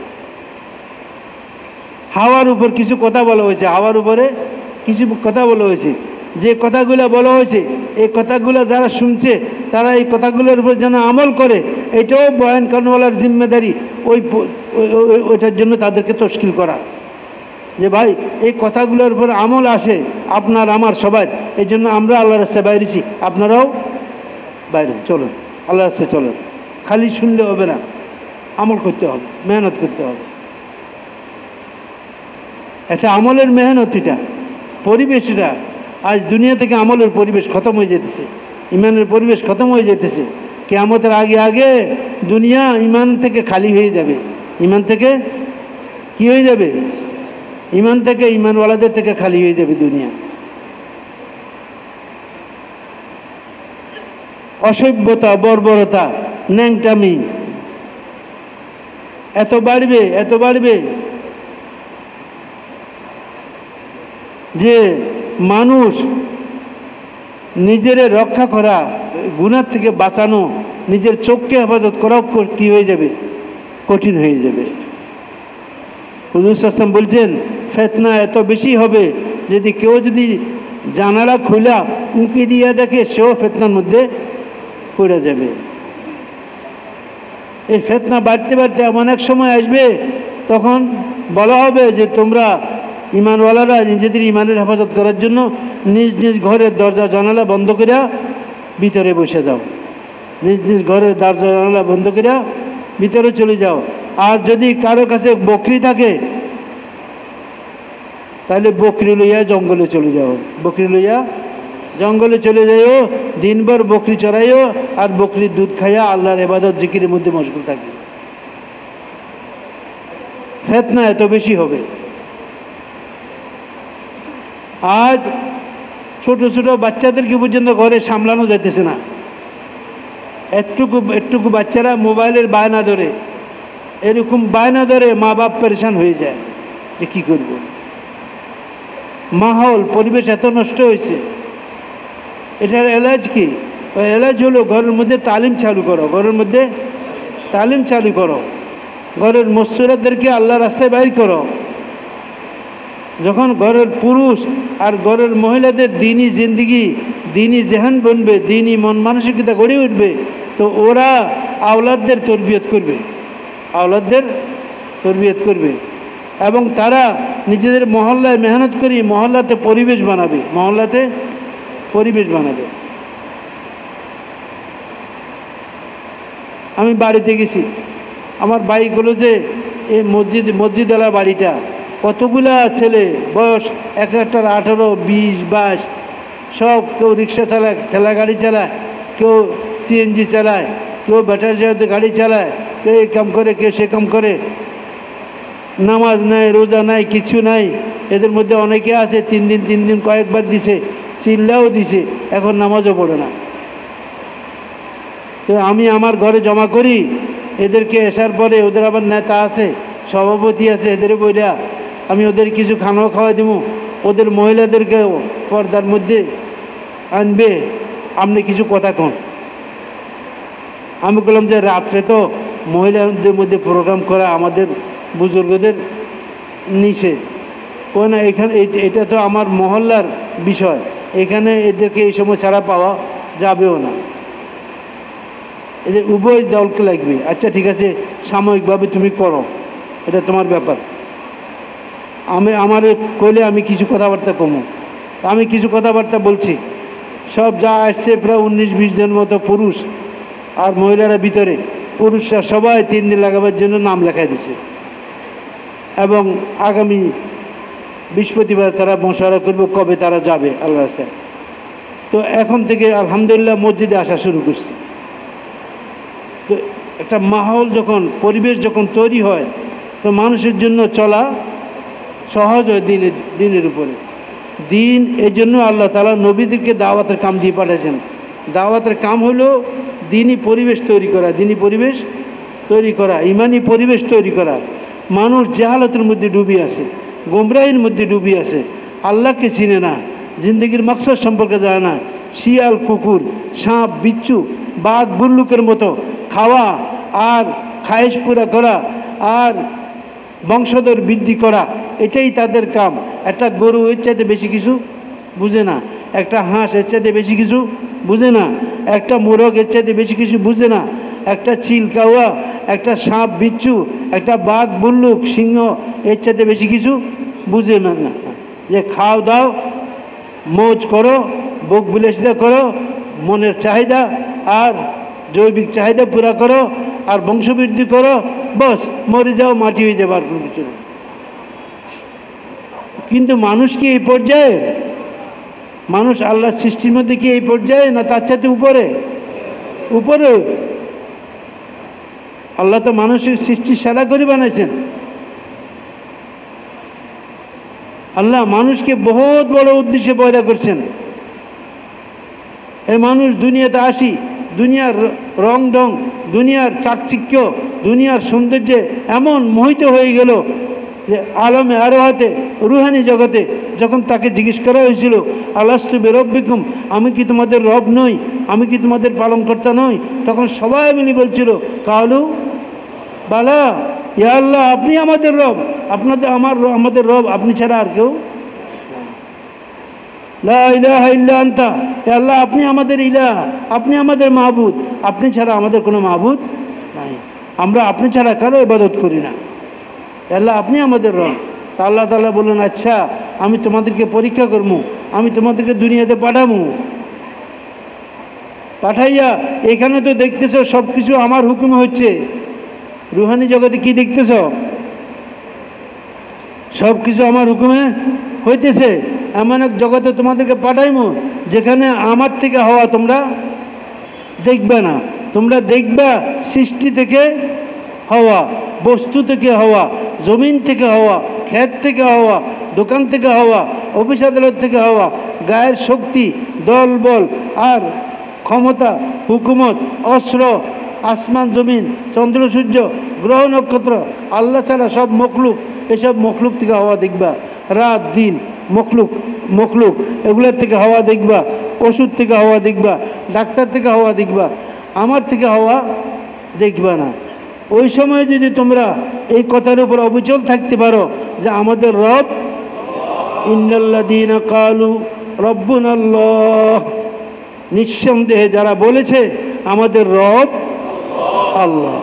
হাওয়ার উপর কিছু কথা বলা হয়েছে, হাওয়ার উপরে কিছু কথা বলা হয়েছে। যে কথাগুলো বলা হয়েছে, এই কথাগুলো যারা শুনছে তারা এই কথাগুলোর উপর যেন আমল করে, এটাও বয়ান করানোয়ালার জিম্মেদারি। ওই ওইটার জন্য তাদেরকে তশকিল করা, যে ভাই এই কথাগুলোর উপর আমল আসে আপনার আমার সবাই। এই জন্য আমরা আল্লাহর রাস্তায় বাইরেছি, আপনারাও বাইরে চলুন, আল্লাহর রাস্তায় চলুন। খালি শুনলে হবে না, আমল করতে হবে, মেহনত করতে হবে। একটা আমলের মেহনত, এটা পরিবেশ। এটা আজ দুনিয়া থেকে আমলের পরিবেশ খতম হয়ে যেতেছে, ইমানের পরিবেশ খতম হয়ে যেতেছে। কিয়ামতের আগে আগে দুনিয়া ইমান থেকে খালি হয়ে যাবে। ইমান থেকে কি হয়ে যাবে? ইমান থেকে, ইমানওয়ালাদের থেকে খালি হয়ে যাবে দুনিয়া। অসভ্যতা, বর্বরতা, ন্যাংটামি এত বাড়বে, এত বাড়বে যে মানুষ নিজের রক্ষা করা, গুনাহ থেকে বাঁচানো, নিজের চোখকে হেফাজত করাও কি হয়ে যাবে? কঠিন হয়ে যাবে। হুজুর সাল্লাল্লাহু আলাইহি ওয়াসাল্লাম বলছেন, ফিতনা এত বেশি হবে যদি কেউ যদি জানালা খোলা উঁকি দিয়ে দেখে, সেও ফিতনার মধ্যে পড়ে যাবে। এই ফিতনা বাড়তে বাড়তে এমন এক সময় আসবে, তখন বলা হবে যে তোমরা ইমানওয়ালারা নিজেদের ইমানের হেফাজত করার জন্য নিজ নিজ ঘরের দরজা জানালা বন্ধ করে ভিতরে বসে যাও। নিজ নিজ ঘরের দরজা জানালা বন্ধ করে ভিতরে চলে যাও। আর যদি কারো কাছে বকরি থাকে, তাহলে বকরি লইয়া জঙ্গলে চলে যাও। বকরি লইয়া জঙ্গলে চলে যাইও, দিনভর বকরি চড়াইও, আর বকরির দুধ খাইয়া আল্লাহর ইবাদত জিকিরের মধ্যে মশগুল থাকি। ফিতনা এত বেশি হবে। আজ ছোট ছোট বাচ্চাদেরকে পর্যন্ত ঘরে সামলানো যাইতেছে না। একটুকু একটুকু বাচ্চারা মোবাইলের বায়না ধরে, এরকম বায়না ধরে মা বাপ পরেশান হয়ে যায় যে কী করব। মাহল, পরিবেশ এত নষ্ট হয়েছে। এটার এলাজ কি? ওই এলাজ হলো ঘরের মধ্যে তালিম চালু করো, ঘরের মধ্যে তালিম চালু করো, ঘরের মসজিদদেরকে আল্লাহ রাস্তায় বাইর করো। যখন ঘরের পুরুষ আর ঘরের মহিলাদের দিনই জিন্দিগি, দিনই জেহান বনবে, দিনই মন মানসিকতা গড়ে উঠবে, তো ওরা আওলাদদের তরবিয়ত করবে, আওলাদদের তরবিয়ত করবে। এবং তারা নিজেদের মহল্লায় মেহনত করি মহল্লাতে পরিবেশ বানাবে, মহল্লাতে পরিবেশ বানাবে। আমি বাড়িতে গেছি, আমার বাইক হলো যে এই মসজিদ মসজিদওয়ালা বাড়িটা, কতগুলা ছেলে বয়স এক একটার আঠারো, বিশ, বাইশ, সব। কেউ রিক্সা চালায়, ঠেলা গাড়ি চালায়, কেউ সিএনজি চালায়, কেউ ব্যাটারি চালিত গাড়ি চালায়, কেউ এই কাম করে, কেউ সে কাম করে। নামাজ নাই, রোজা নাই, কিছু নাই। এদের মধ্যে অনেকে আছে তিন দিন তিন দিন কয়েকবার দিছে, চিল্লাও দিছে, এখন নামাজও পড়ে না। তো আমি আমার ঘরে জমা করি, এদেরকে আসার পরে ওদের আবার নেতা আছে, সভাপতি আছে, এদের বইলা আমি ওদের কিছু খানাও খাওয়াই দেবো। ওদের মহিলাদেরকে পর্দার মধ্যে আনবে, আপনি কিছু কথা কন। আমি বললাম যে রাত্রে তো মহিলাদের মধ্যে প্রোগ্রাম করা আমাদের বুজুর্গদের নিষেধ। কোন এখানে এটা তো আমার মহল্লার বিষয়, এখানে এদেরকে এই সময় ছাড়া পাওয়া যাবেও না। এদের উভয় দলকে লাগবে। আচ্ছা ঠিক আছে, সাময়িকভাবে তুমি করো, এটা তোমার ব্যাপার। আমি আমার কইলে আমি কিছু কথাবার্তা কমো, আমি কিছু কথাবার্তা বলছি। সব যা আসছে প্রায় উনিশ বিশ জন মতো পুরুষ আর মহিলারা ভিতরে, পুরুষরা সবাই তিন দিন লাগাবার জন্য নাম লেখাই দিছে এবং আগামী বৃহস্পতিবার তারা মশারা করবে কবে তারা যাবে আল্লাহ রাস্তায়। তো এখন থেকে আলহামদুলিল্লাহ মসজিদে আসা শুরু করছে। তো একটা মাহল যখন, পরিবেশ যখন তৈরি হয়, তো মানুষের জন্য চলা সহজ হয় দিনের দিনের উপরে। দিন এই জন্য আল্লাহ তাআলা নবীদেরকে দাওয়াতের কাম দিয়ে পাঠাচ্ছেন। দাওয়াতের কাম হলো দিনই পরিবেশ তৈরি করা, দিনই পরিবেশ তৈরি করা, ইমানি পরিবেশ তৈরি করা। মানুষ জাহালতের মধ্যে ডুবে আছে, গোমরাহির মধ্যে ডুবে আছে, আল্লাহকে চিনে না, জিন্দগির মাকসাদ সম্পর্কে জানে না। শিয়াল, কুকুর, সাপ, বিচ্ছু, বাঘ, বুল্লুকের মতো খাওয়া আর খায়েশ পুরা করা আর বংশধর বৃদ্ধি করা, এটাই তাদের কাম। একটা গরু এর চাইতে বেশি কিছু বুঝে না, একটা হাঁস এর চাইতে বেশি কিছু বুঝে না, একটা মোরগ এর চাইতে বেশি কিছু বুঝে না, একটা চিল কাওয়া, একটা সাপ বিচ্ছু, একটা বাঘ বুল্লুক সিংহ এর চাইতে বেশি কিছু বুঝে না। যে খাও দাও, মৌজ করো, ভোগ বিলাসিতা করো, মনের চাহিদা আর জৈবিক চাহিদা পুরা করো আর বংশবৃদ্ধি করো, বস মরে যাও, মাটি হয়ে যাবে, আর কোনো কিছু নেই। কিন্তু মানুষ কি এই পর্যায়ে? মানুষ আল্লাহর সৃষ্টির মধ্যে কি এই পর্যায়ে, না তার চাইতে উপরে? উপরে। আল্লাহ তো মানুষের সৃষ্টি সেরা করে বানাইছেন। আল্লাহ মানুষকে বহুত বড় উদ্দেশ্যে পয়দা করছেন। এই মানুষ দুনিয়াতে আসি, দুনিয়ার রং ঢং, দুনিয়ার চাকচিক্য, দুনিয়ার সৌন্দর্যে এমন মোহিত হয়ে গেল যে আলমে আরোহাতে, রুহানি জগতে যখন তাকে জিজ্ঞেস করা হয়েছিল, আলাস্তু বিরব্বিকুম, আমি কি তোমাদের রব নই, আমি কি তোমাদের পালনকর্তা নই, তখন সবাই মিলে বলছিল কালু বালা, ইয়া আল্লাহ আপনি আমাদের রব, আপনাদের আমার আমাদের রব আপনি ছাড়া আর কেউ, লা ইলাহা ইল্লা আনতা, হে আল্লাহ আপনি আমাদের ইলাহ, আপনি আমাদের মাহবুদ, আপনি ছাড়া আমাদের কোনো মাহবুদ নাই, আমরা আপনি ছাড়া কারো ইবাদত করি না, আল্লাহ আপনি আমাদের রব। তা আল্লাহ তাআলা বললেন, আচ্ছা আমি তোমাদেরকে পরীক্ষা করবো, আমি তোমাদেরকে দুনিয়াতে পাঠাবো, পাঠাইয়া এখানে তো দেখতেছ সব কিছু আমার হুকুমে হচ্ছে। রুহানি জগতে কি দেখতেছ? সব কিছু আমার হুকুমে হইতেছে। এমন এক জগতে তোমাদেরকে পাঠাইমো যেখানে আমার থেকে হওয়া তোমরা দেখবে না, তোমরা দেখবা সৃষ্টি থেকে হওয়া, বস্তু থেকে হওয়া, জমিন থেকে হওয়া, ক্ষেত থেকে হওয়া, দোকান থেকে হওয়া, অফিস আদালত থেকে হওয়া, গায়ের শক্তি, দল বল আর ক্ষমতা, হুকুমত, অস্ত্র, আসমান জমিন, চন্দ্র সূর্য, গ্রহ নক্ষত্র, আল্লাহ ছাড়া সব মখলুক, এসব মখলুক থেকে হওয়া দেখবা। রাত দিন মখলুক মখলুক এগুলোর থেকে হওয়া দেখবা, ওষুধ থেকে হওয়া দেখবা, ডাক্তার থেকে হওয়া দেখবা, আমার থেকে হওয়া দেখবা না। ওই সময় যদি তোমরা এই কথার উপর অবিচল থাকতে পারো যে আমাদের রব, ইন্নাল্লাযীনা ক্বালু রব্বুনাল্লাহ, নিঃসন্দেহে যারা বলেছে আমাদের রব আল্লাহ,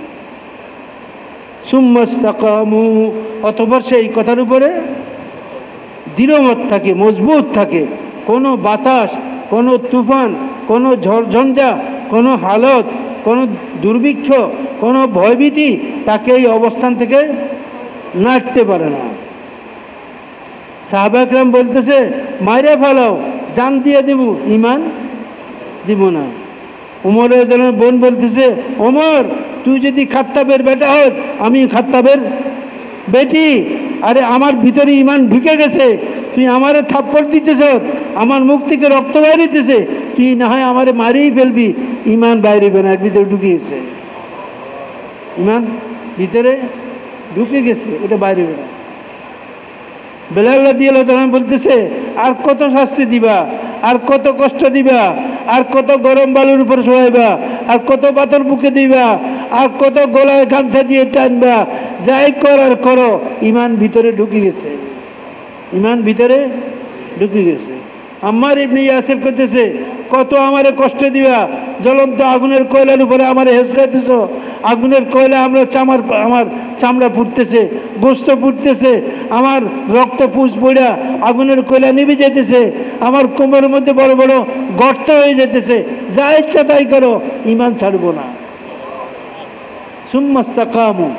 সুম্মা ইসতাকামু, অতঃপর সেই কথার উপরে দৃঢ়মত থাকে, মজবুত থাকে, কোনো বাতাস, কোনো তুফান, কোনো ঝড়ঝঞ্ঝা, কোনো হালত, কোনো দুর্ভিক্ষ, কোনো ভয়ভীতি তাকে এই অবস্থান থেকে নাড়তে পারে না। সাহাবা একরাম বলতেছে মাইরে ফেলাও, জান দিয়ে দেব, ইমান দিব না। উমরের বোন বলতেছে, ওমর তুই যদি খাত্তাবের বেটা হস, আমি খাত্তাবের বেটি, আরে আমার ভিতরে ইমান ঢুকে গেছে, তুই আমারে থাপ্পড় দিতেছ, আমার মুখ থেকে রক্ত বাইরেতেছে, তুই না হয় আমারে মারিয়ে ফেলবি, ইমান বাইরে বেনার ভিতরে ঢুকিয়েছে, ইমান ভিতরে ঢুকে গেছে, এটা বাইরে বেনা। বেলাল রাদিয়াল্লাহু তাআলা বলতেছে আর কত শাস্তি দিবা, আর কত কষ্ট দিবা, আর কত গরম বালুর উপর শোয়াইবা, আর কত পাথর বুকে দিবা, আর কত গলায় গামছা দিয়ে টানবা, যাই করার করো, ইমান ভিতরে ঢুকে গেছে, ইমান ভিতরে ঢুকে গেছে। আম্মার ইবনে ইয়াসির করতেছে, কত আমারে কষ্ট দিবা, জ্বলন্ত আগুনের কয়লার উপরে আমারে হেঁচড়াইতেছ, আগুনের কয়লা আমরা চামার আমার চামড়া পুড়তেছে, গোস্ত পুড়তেছে, আমার রক্ত পুষ পড়া আগুনের কয়লা নিভে যেতেছে, আমার কোমরের মধ্যে বড় বড় গর্ত হয়ে যেতেছে, যা ইচ্ছা তাই করো, ইমান ছাড়বো না। সুম্মাস্তাকামু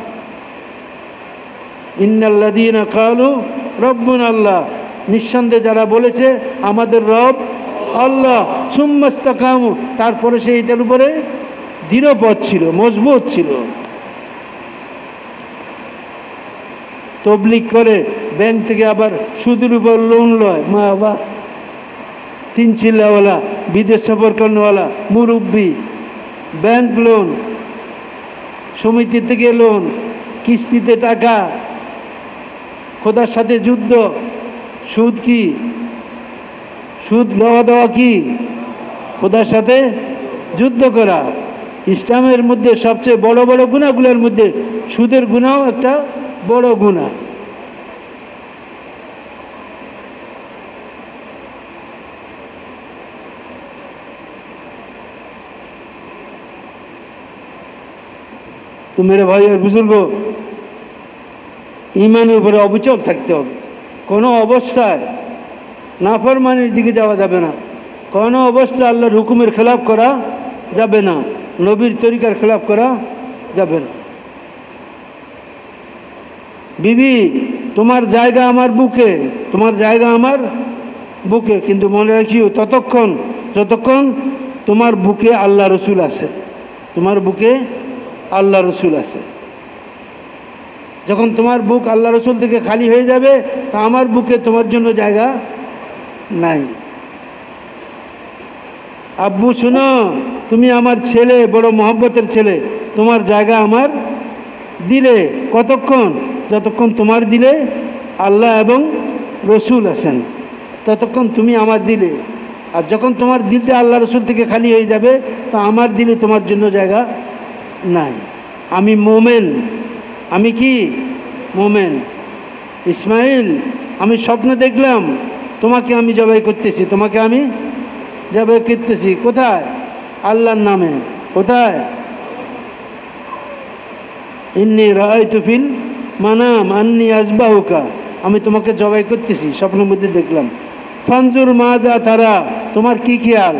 ইন্নাল্লাযীনা ক্বালু রব্বুনা আল্লাহ, নিঃসন্দেহে যারা বলেছে আমাদের রব আল্লাহ, সুম্মাস্তাকামু, তারপরে সে এটার উপরে দৃঢ়পদ ছিল, মজবুত ছিল। তবলিগ করে ব্যাংক থেকে আবার সুদের উপর লোন লয়, মা বাবা তিন চিল্লাওয়ালা, বিদেশ সফর করানোওয়ালা, মুরব্বী, ব্যাংক লোন, সমিতি থেকে লোন, কিস্তিতে টাকা, খোদার সাথে যুদ্ধ। সুদ কি? সুদ দেওয়া দেওয়া কি? খোদার সাথে যুদ্ধ করা। ইসলামের মধ্যে সবচেয়ে বড় বড় গুনাহগুলোর মধ্যে সুদের গুনাহও একটা বড় গুনাহ। তো মেরে ভাই আর বুজুর্গ, ইমানের উপরে অবিচল থাকতে হবে। কোনো অবস্থায় নাফরমানির দিকে যাওয়া যাবে না, কোনো অবস্থায় আল্লাহর হুকুমের খেলাফ করা যাবে না, নবীর তরিকার খেলাফ করা যাবে না। বিবি, তোমার জায়গা আমার বুকে, তোমার জায়গা আমার বুকে, কিন্তু মনে রাখিও ততক্ষণ যতক্ষণ তোমার বুকে আল্লাহ রসুল আছে, তোমার বুকে আল্লাহ রসুল আছে। যখন তোমার বুক আল্লাহ রসুল থেকে খালি হয়ে যাবে, তা আমার বুকে তোমার জন্য জায়গা নাই। আব্বু শুনো, তুমি আমার ছেলে, বড় মহব্বতের ছেলে, তোমার জায়গা আমার দিলে। কতক্ষণ? যতক্ষণ তোমার দিলে আল্লাহ এবং রসুল আছেন, ততক্ষণ তুমি আমার দিলে। আর যখন তোমার দিলটা আল্লাহ রসুল থেকে খালি হয়ে যাবে, তা আমার দিলে তোমার জন্য জায়গা নাই। আমি মোমেন, আমি কি মোমেন। ইসমাইল, আমি স্বপ্ন দেখলাম তোমাকে আমি জবাই করতেছি, তোমাকে আমি জবাই করতেছি। কোথায়? আল্লাহর নামে। কোথায়? ইন্নী রাআইতু ফিল মানাম আন্নী আযবাহুকা, আমি তোমাকে জবাই করতেছি, স্বপ্নের মধ্যে দেখলাম। ফানজুর মাযা তারা, তোমার কি খেয়াল?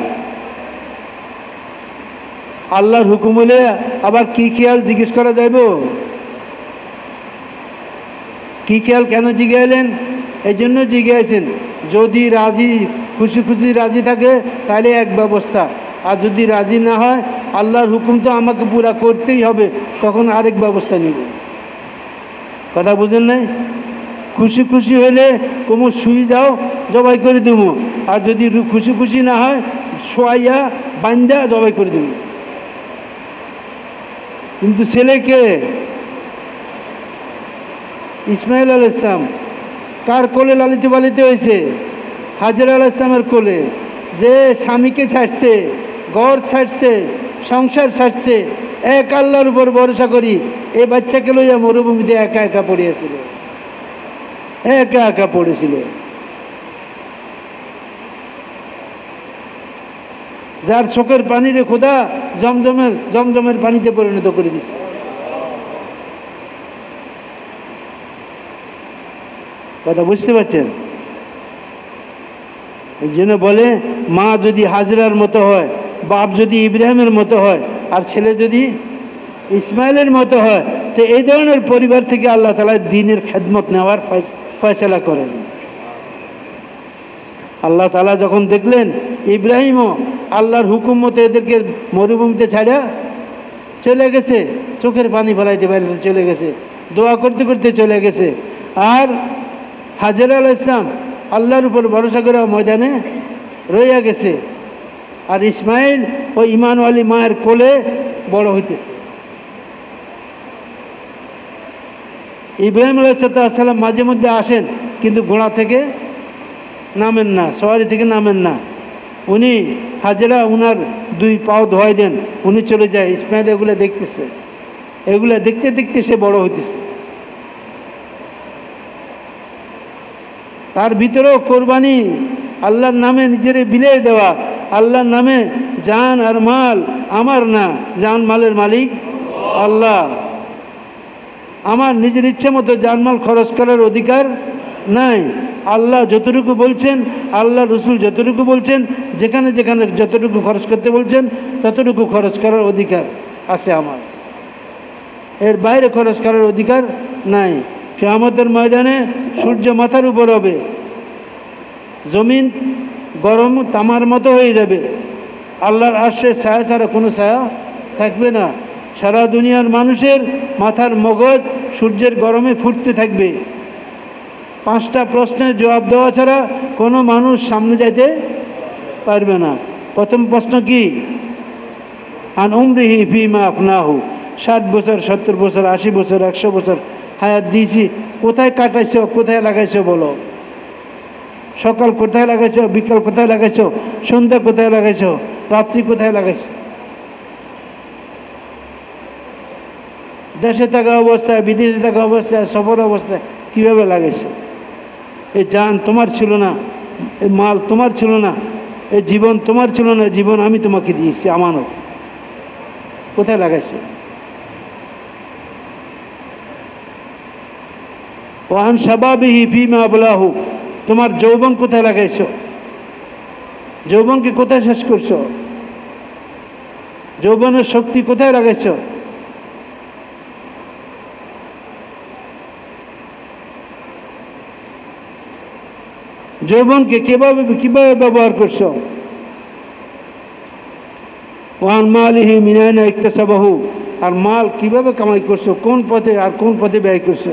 আল্লাহর হুকুম হলে আবার কি খেয়াল জিজ্ঞেস করা যাইব? কি খেয়াল কেন জিজ্ঞাইলেন? এই জন্য জিজ্ঞাসেন, যদি রাজি, খুশি খুশি রাজি থাকে তাহলে এক ব্যবস্থা, আর যদি রাজি না হয়, আল্লাহর হুকুম তো আমাকে পুরা করতেই হবে, তখন আরেক ব্যবস্থা নিব। কথা বুঝেন নাই? খুশি খুশি হলে কোমর শুয়ে যাও, জবাই করে দেবো, আর যদি খুশি খুশি না হয়, শোয়াইয়া বান্ধা জবাই করে দেবো। কিন্তু ছেলেকে ইসমাইল আলাইহিস সালাম কার কোলে লালিত পালিত হয়েছে? হাজরা আলাইহিস সালামের কোলে। যে স্বামীকে ছাড়ছে, ঘর ছাড়ছে, সংসার ছাড়ছে, এক আল্লাহর উপর ভরসা করি, এই বাচ্চাকে লইয়া মরুভূমিতে একা একা পড়িয়াছিল, একা একা পড়েছিল। যার চোখের পানিরে খোদা জমজমের জমজমের পানিতে পরিণত করে দিচ্ছে। কথা বুঝতে পারছেন? এই জন্য বলে, মা যদি হাজরার মতো হয়, বাপ যদি ইব্রাহিমের মতো হয়, আর ছেলে যদি ইসমাইলের মতো হয়, তো এই ধরনের পরিবার থেকে আল্লাহ তাআলা দ্বীনের খেদমত নেওয়ার ফয়সালা করেন। আল্লাহ তাআলা যখন দেখলেন ইব্রাহিমও আল্লাহর হুকুম মতো এদেরকে মরুভূমিতে ছাড়া চলে গেছে, চোখের পানি ফেলাইতে পারলে চলে গেছে, দোয়া করতে করতে চলে গেছে, আর হাজরা আলাইহিস সালাম আল্লাহর উপর ভরসা করে ময়দানে রইয়া গেছে, আর ইসমাইল ও ইমানওয়ালি মায়ের কোলে বড় হইতেছে। ইব্রাহিম আলাইহিস সালাম মাঝে মধ্যে আসেন, কিন্তু ঘোড়া থেকে নামেন না, সওয়ারি থেকে নামেন না। উনি হাজরা উনার দুই পাও ধোয়াই দেন, উনি চলে যায়। ইসমাইল এগুলো দেখতেছে, এগুলো দেখতে দেখতে সে বড় হইতেছে। তার ভিতরেও কোরবানি, আল্লাহর নামে নিজের বিলিয়ে দেওয়া। আল্লাহর নামে জান আর মাল আমার না, জান মালের মালিক আল্লাহ। আমার নিজের ইচ্ছে মতো জানমাল খরচ করার অধিকার নাই। আল্লাহ যতটুকু বলছেন, আল্লাহ রসুল যতটুকু বলছেন, যেখানে যেখানে যতটুকু খরচ করতে বলছেন ততটুকু খরচ করার অধিকার আছে আমার, এর বাইরে খরচ করার অধিকার নাই। কিয়ামতের ময়দানে সূর্য মাথার উপর হবে, জমিন গরম তামার মতো হয়ে যাবে, আল্লাহর আরশে ছায়া ছাড়া কোনো ছায়া থাকবে না। সারা দুনিয়ার মানুষের মাথার মগজ সূর্যের গরমে ফুটতে থাকবে। পাঁচটা প্রশ্নের জবাব দেওয়া ছাড়া কোনো মানুষ সামনে যাইতে পারবে না। প্রথম প্রশ্ন কি? আন উমরিহি ফিমা আফনাহু, ষাট বছর, সত্তর বছর, আশি বছর, একশো বছর হায়াত দিয়েছি, কোথায় কাটাইছো, কোথায় লাগাইছো বলো? সকাল কোথায় লাগাইছো, বিকাল কোথায় লাগাইছো, সন্ধ্যা কোথায় লাগাইছো, রাত্রি কোথায় লাগাইছো? দেশে থাকা অবস্থায়, বিদেশে থাকা অবস্থায়, সফর অবস্থায় কীভাবে লাগাইছো? এই জান তোমার ছিল না, এই মাল তোমার ছিল না, এই জীবন তোমার ছিল না, জীবন আমি তোমাকে দিয়েছি আমানত, কোথায় লাগাইছো? ওয়ান শাবাবিহি ফিমা আবলাহু, তোমার যৌবন কোথায় লাগাইছো? যৌবনকে কোথায় শেষ করছো? যৌবনের শক্তি কোথায় লাগাইছো? যৌবনকে কিভাবে কিভাবে ব্যবহার করছো? ওয়ান মালিহি মিন আইনা ইকতাসাবাহু, আর মাল কিভাবে কামাই করছো, কোন পথে আর কোন পথে ব্যয় করছো?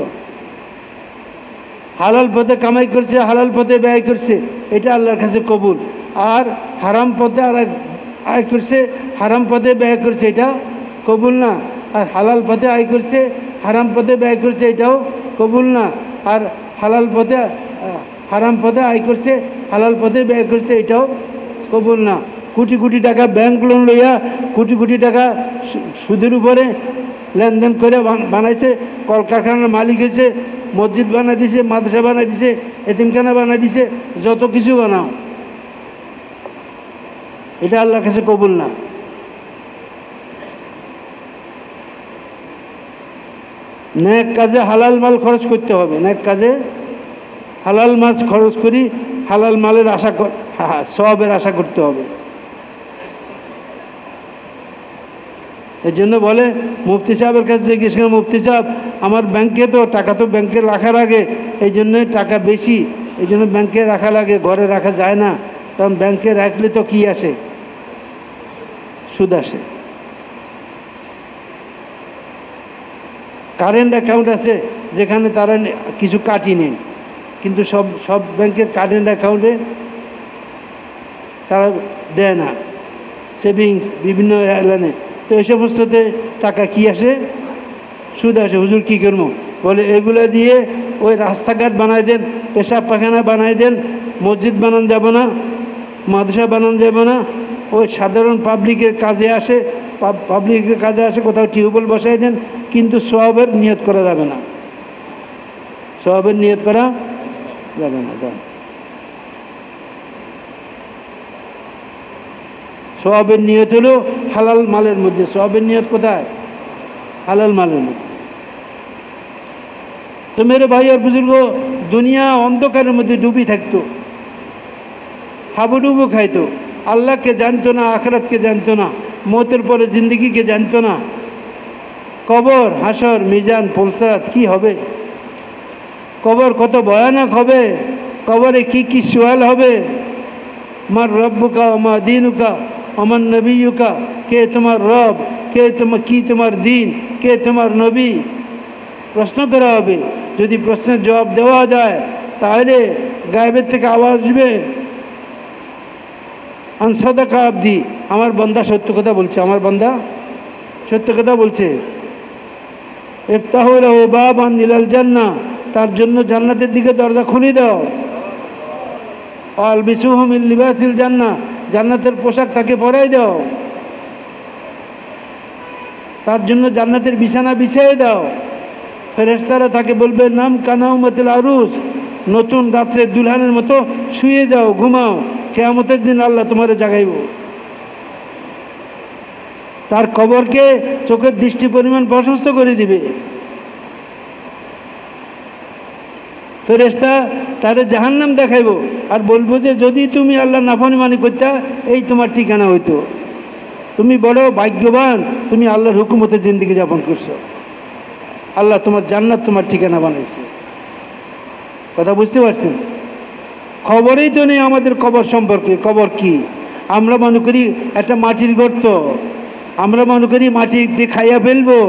হালাল পথে কামাই করছে, হালাল পথে ব্যয় করছে, এটা আল্লাহর কাছে কবুল। আর হারাম পথে আর আয় করছে, হারাম পথে ব্যয় করছে, এটা কবুল না। আর হালাল পথে আয় করছে, হারাম পথে ব্যয় করছে, এটাও কবুল না। আর হালাল পথে হারাম পথে আয় করছে, হালাল পথে ব্যয় করছে, এটাও কবুল না। কোটি কোটি টাকা ব্যাংক লোন লইয়া কোটি কোটি টাকা সুদের উপরে লেনদেন করে বানাইছে, কলকারখানার মালিক হয়েছে, মসজিদ বানাই দিছে, মাদ্রাসা বানাই দিছে, এতিমখানা বানাই দিছে, যত কিছু বানাও, এটা আল্লাহর কাছে কবুল না। নেক কাজে হালাল মাল খরচ করতে হবে, নেক কাজে হালাল মাছ খরচ করি, হালাল মালের আশা, সওয়াবের আশা করতে হবে। এর জন্য বলে মুফতি সাহেবের কাছে জিজ্ঞেস করে, মুফতি সাহেব আমার ব্যাংকে তো টাকা তো ব্যাংকে রাখার আগে, এই জন্যই টাকা বেশি, এই জন্য ব্যাংকে রাখা লাগে, ঘরে রাখা যায় না, কারণ ব্যাংকে রাখলে তো কি আসে? সুদ আসে। কারেন্ট অ্যাকাউন্ট আছে যেখানে তারা কিছু কাটি নেই, কিন্তু সব সব ব্যাংকের কারেন্ট অ্যাকাউন্টে তারা দেয় না, সেভিংস বিভিন্ন এলানে, তো এই সমস্ততে টাকা কি আসে? সুদ আসে। হুজুর কী করবো? বলে এগুলো দিয়ে ওই রাস্তাঘাট বানাই দেন, পেশাব পায়খানা বানাই দেন, মসজিদ বানান যাব না, মাদ্রাসা বানান যাব না, ওই সাধারণ পাবলিকের কাজে আসে, পাবলিকের কাজে আসে, কোথাও টিউবওয়েল বসাই দেন, কিন্তু সওয়াবের নিয়ত করা যাবে না, সওয়াবের নিয়ত করা যাবে না। সওয়াবের নিয়ত হলো হালাল মালের মধ্যে। সওয়াবের নিয়ত কোথায়? হালাল মালের মধ্যে। তো মেরে ভাই আর বুজুর্গ, দুনিয়া অন্ধকারের মধ্যে ডুবি থাকতো, হাবুডুবু খাইতো, আল্লাহকে জানতো না, আখিরাতকে জানতো না, মৌতের পরে জিন্দগিকে জানতো না, কবর, হাসর, মিজান, পুলসাত কি হবে, কবর কত ভয়ানক হবে, কবরে কি কি সওয়াল হবে, মার রব্বুকা মা দিনুকা আমার নবীকা, কে তোমার রব, কে তোমার কি তোমার দিন, কে তোমার নবী, প্রশ্ন করা হবে। যদি প্রশ্নের জবাব দেওয়া যায় তাহলে গায়েবের থেকে আওয়াজ আসবে, আনসাদাকা আবদি, আমার বান্দা সত্য কথা বলছে, আমার বান্দা সত্য কথা বলছে। ইফতাহু লাহু বাবান ইলাল জান্নাহ, তার জন্য জান্নাতের দিকে দরজা খুলে দাও। আলবিসুহু মিন লিবাসিল জান্নাহ, জান্নাতের পোশাক তাকে পরাই দাও, তার জন্য জান্নাতের বিছানা বিছিয়ে দাও। ফেরেশতারা তাকে বলবে নাম কানাউমাতুল আরুস, নতুন রাত্রে দুলহানের মতো শুয়ে যাও, ঘুমাও, কিয়ামতের দিন আল্লাহ তোমারে জাগাইব। তার কবরকে চোখের দৃষ্টি পরিমাণ প্রশস্ত করে দিবে। ফেরেশতা তারে জাহান্নাম দেখাইব আর বলবো যে যদি তুমি আল্লাহ নাফরমানি করতা এই তোমার ঠিকানা হইতো, তুমি বড় ভাগ্যবান, তুমি আল্লাহর হুকুমতে জিন্দেগি যাপন করছো, আল্লাহ তোমার জান্নাত তোমার ঠিকানা বানাইছে। কথা বুঝতে পারছেন? খবরই তো নেই আমাদের কবর সম্পর্কে। কবর কি? আমরা মনে করি একটা মাটির গর্ত, আমরা মনে করি মাটি দিয়ে খাইয়া ফেলবো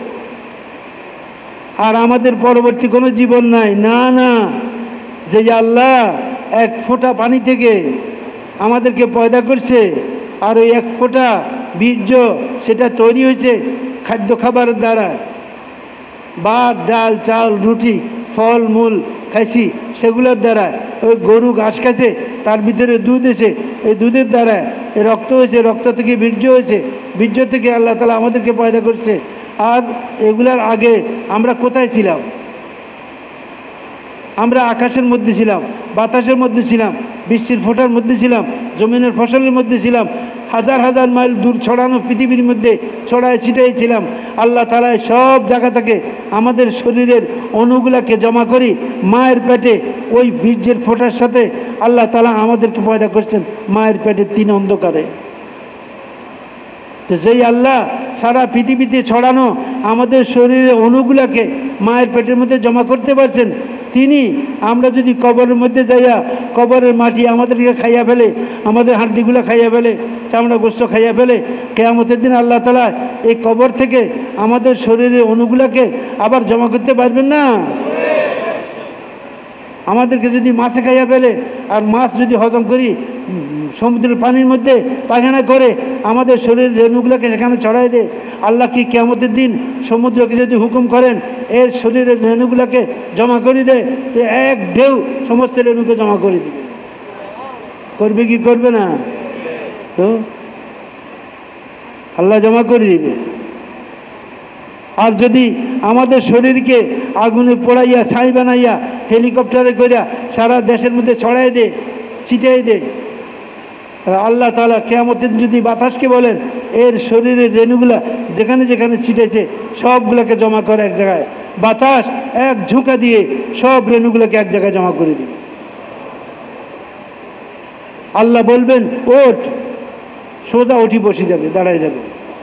আর আমাদের পরবর্তী কোনো জীবন নাই। না না, যে আল্লাহ এক ফোঁটা পানি থেকে আমাদেরকে পয়দা করছে আর ওই এক ফোঁটা বীর্য সেটা তৈরি হয়েছে খাদ্য খাবারের দ্বারা। ভাত, ডাল, চাল, রুটি, ফল মূল খাইছি সেগুলোর দ্বারা। ওই গরু ঘাস খাইছে, তার ভিতরে দুধ এসে এই দুধের দ্বারা এই রক্ত হয়েছে, রক্ত থেকে বীর্য হয়েছে, বীর্য থেকে আল্লাহ তাআলা আমাদেরকে পয়দা করছে। আর এগুলার আগে আমরা কোথায় ছিলাম? আমরা আকাশের মধ্যে ছিলাম, বাতাসের মধ্যে ছিলাম, বৃষ্টির ফোঁটার মধ্যে ছিলাম, জমিনের ফসলের মধ্যে ছিলাম, হাজার হাজার মাইল দূর ছড়ানো পৃথিবীর মধ্যে ছড়ায় ছিটাই ছিলাম। আল্লাহ তাআলা সব জায়গা থেকে আমাদের শরীরের অণুগুলাকে জমা করি মায়ের পেটে ওই বীর্যের ফোঁটার সাথে আল্লাহ তাআলা আমাদেরকে পয়দা করছেন মায়ের পেটে তিন অন্ধকারে। তো যেই আল্লাহ সারা পৃথিবীতে ছড়ানো আমাদের শরীরের অণুগুলাকে মায়ের পেটের মধ্যে জমা করতে পারছেন, তিনি আমরা যদি কবরের মধ্যে যাইয়া কবরের মাটি আমাদেরকে খাইয়া ফেলে, আমাদের হাড্ডিগুলো খাইয়া ফেলে, চামড়া গোস্ত খাইয়া ফেলে, কিয়ামতের দিন আল্লাহ তাআলা এই কবর থেকে আমাদের শরীরের অণুগুলাকে আবার জমা করতে পারবেন না? আমাদেরকে যদি মাছে খাইয়া ফেলে আর মাছ যদি হজম করি সমুদ্রের পানির মধ্যে পায়খানা করে আমাদের শরীরের রেণুগুলোকে সেখানে ছড়াই দেয়, আল্লাহ কি কিয়ামতের দিন সমুদ্রকে যদি হুকুম করেন এর শরীরের রেণুগুলোকে জমা করে দেয়, তো এক ঢেউ সমস্ত রেণুকে জমা করে দিবে। করবে কি করবে না? তো আল্লাহ জমা করে দিবে। আর যদি আমাদের শরীরকে আগুনে পোড়াইয়া ছাই বানাইয়া হেলিকপ্টারে করিয়া সারা দেশের মধ্যে ছড়াই দে, ছিটাই দে, আল্লাহ তাআলা কিয়ামতের যদি বাতাসকে বলেন এর শরীরের রেণুগুলা যেখানে যেখানে ছিটেছে সবগুলোকে জমা করে এক জায়গায়, বাতাস এক ঝুঁকা দিয়ে সব রেণুগুলোকে এক জায়গায় জমা করে দিবে। আল্লাহ বলবেন ওঠ, সোজা উঠি বসে যাবে, দাঁড়ায় যাবে।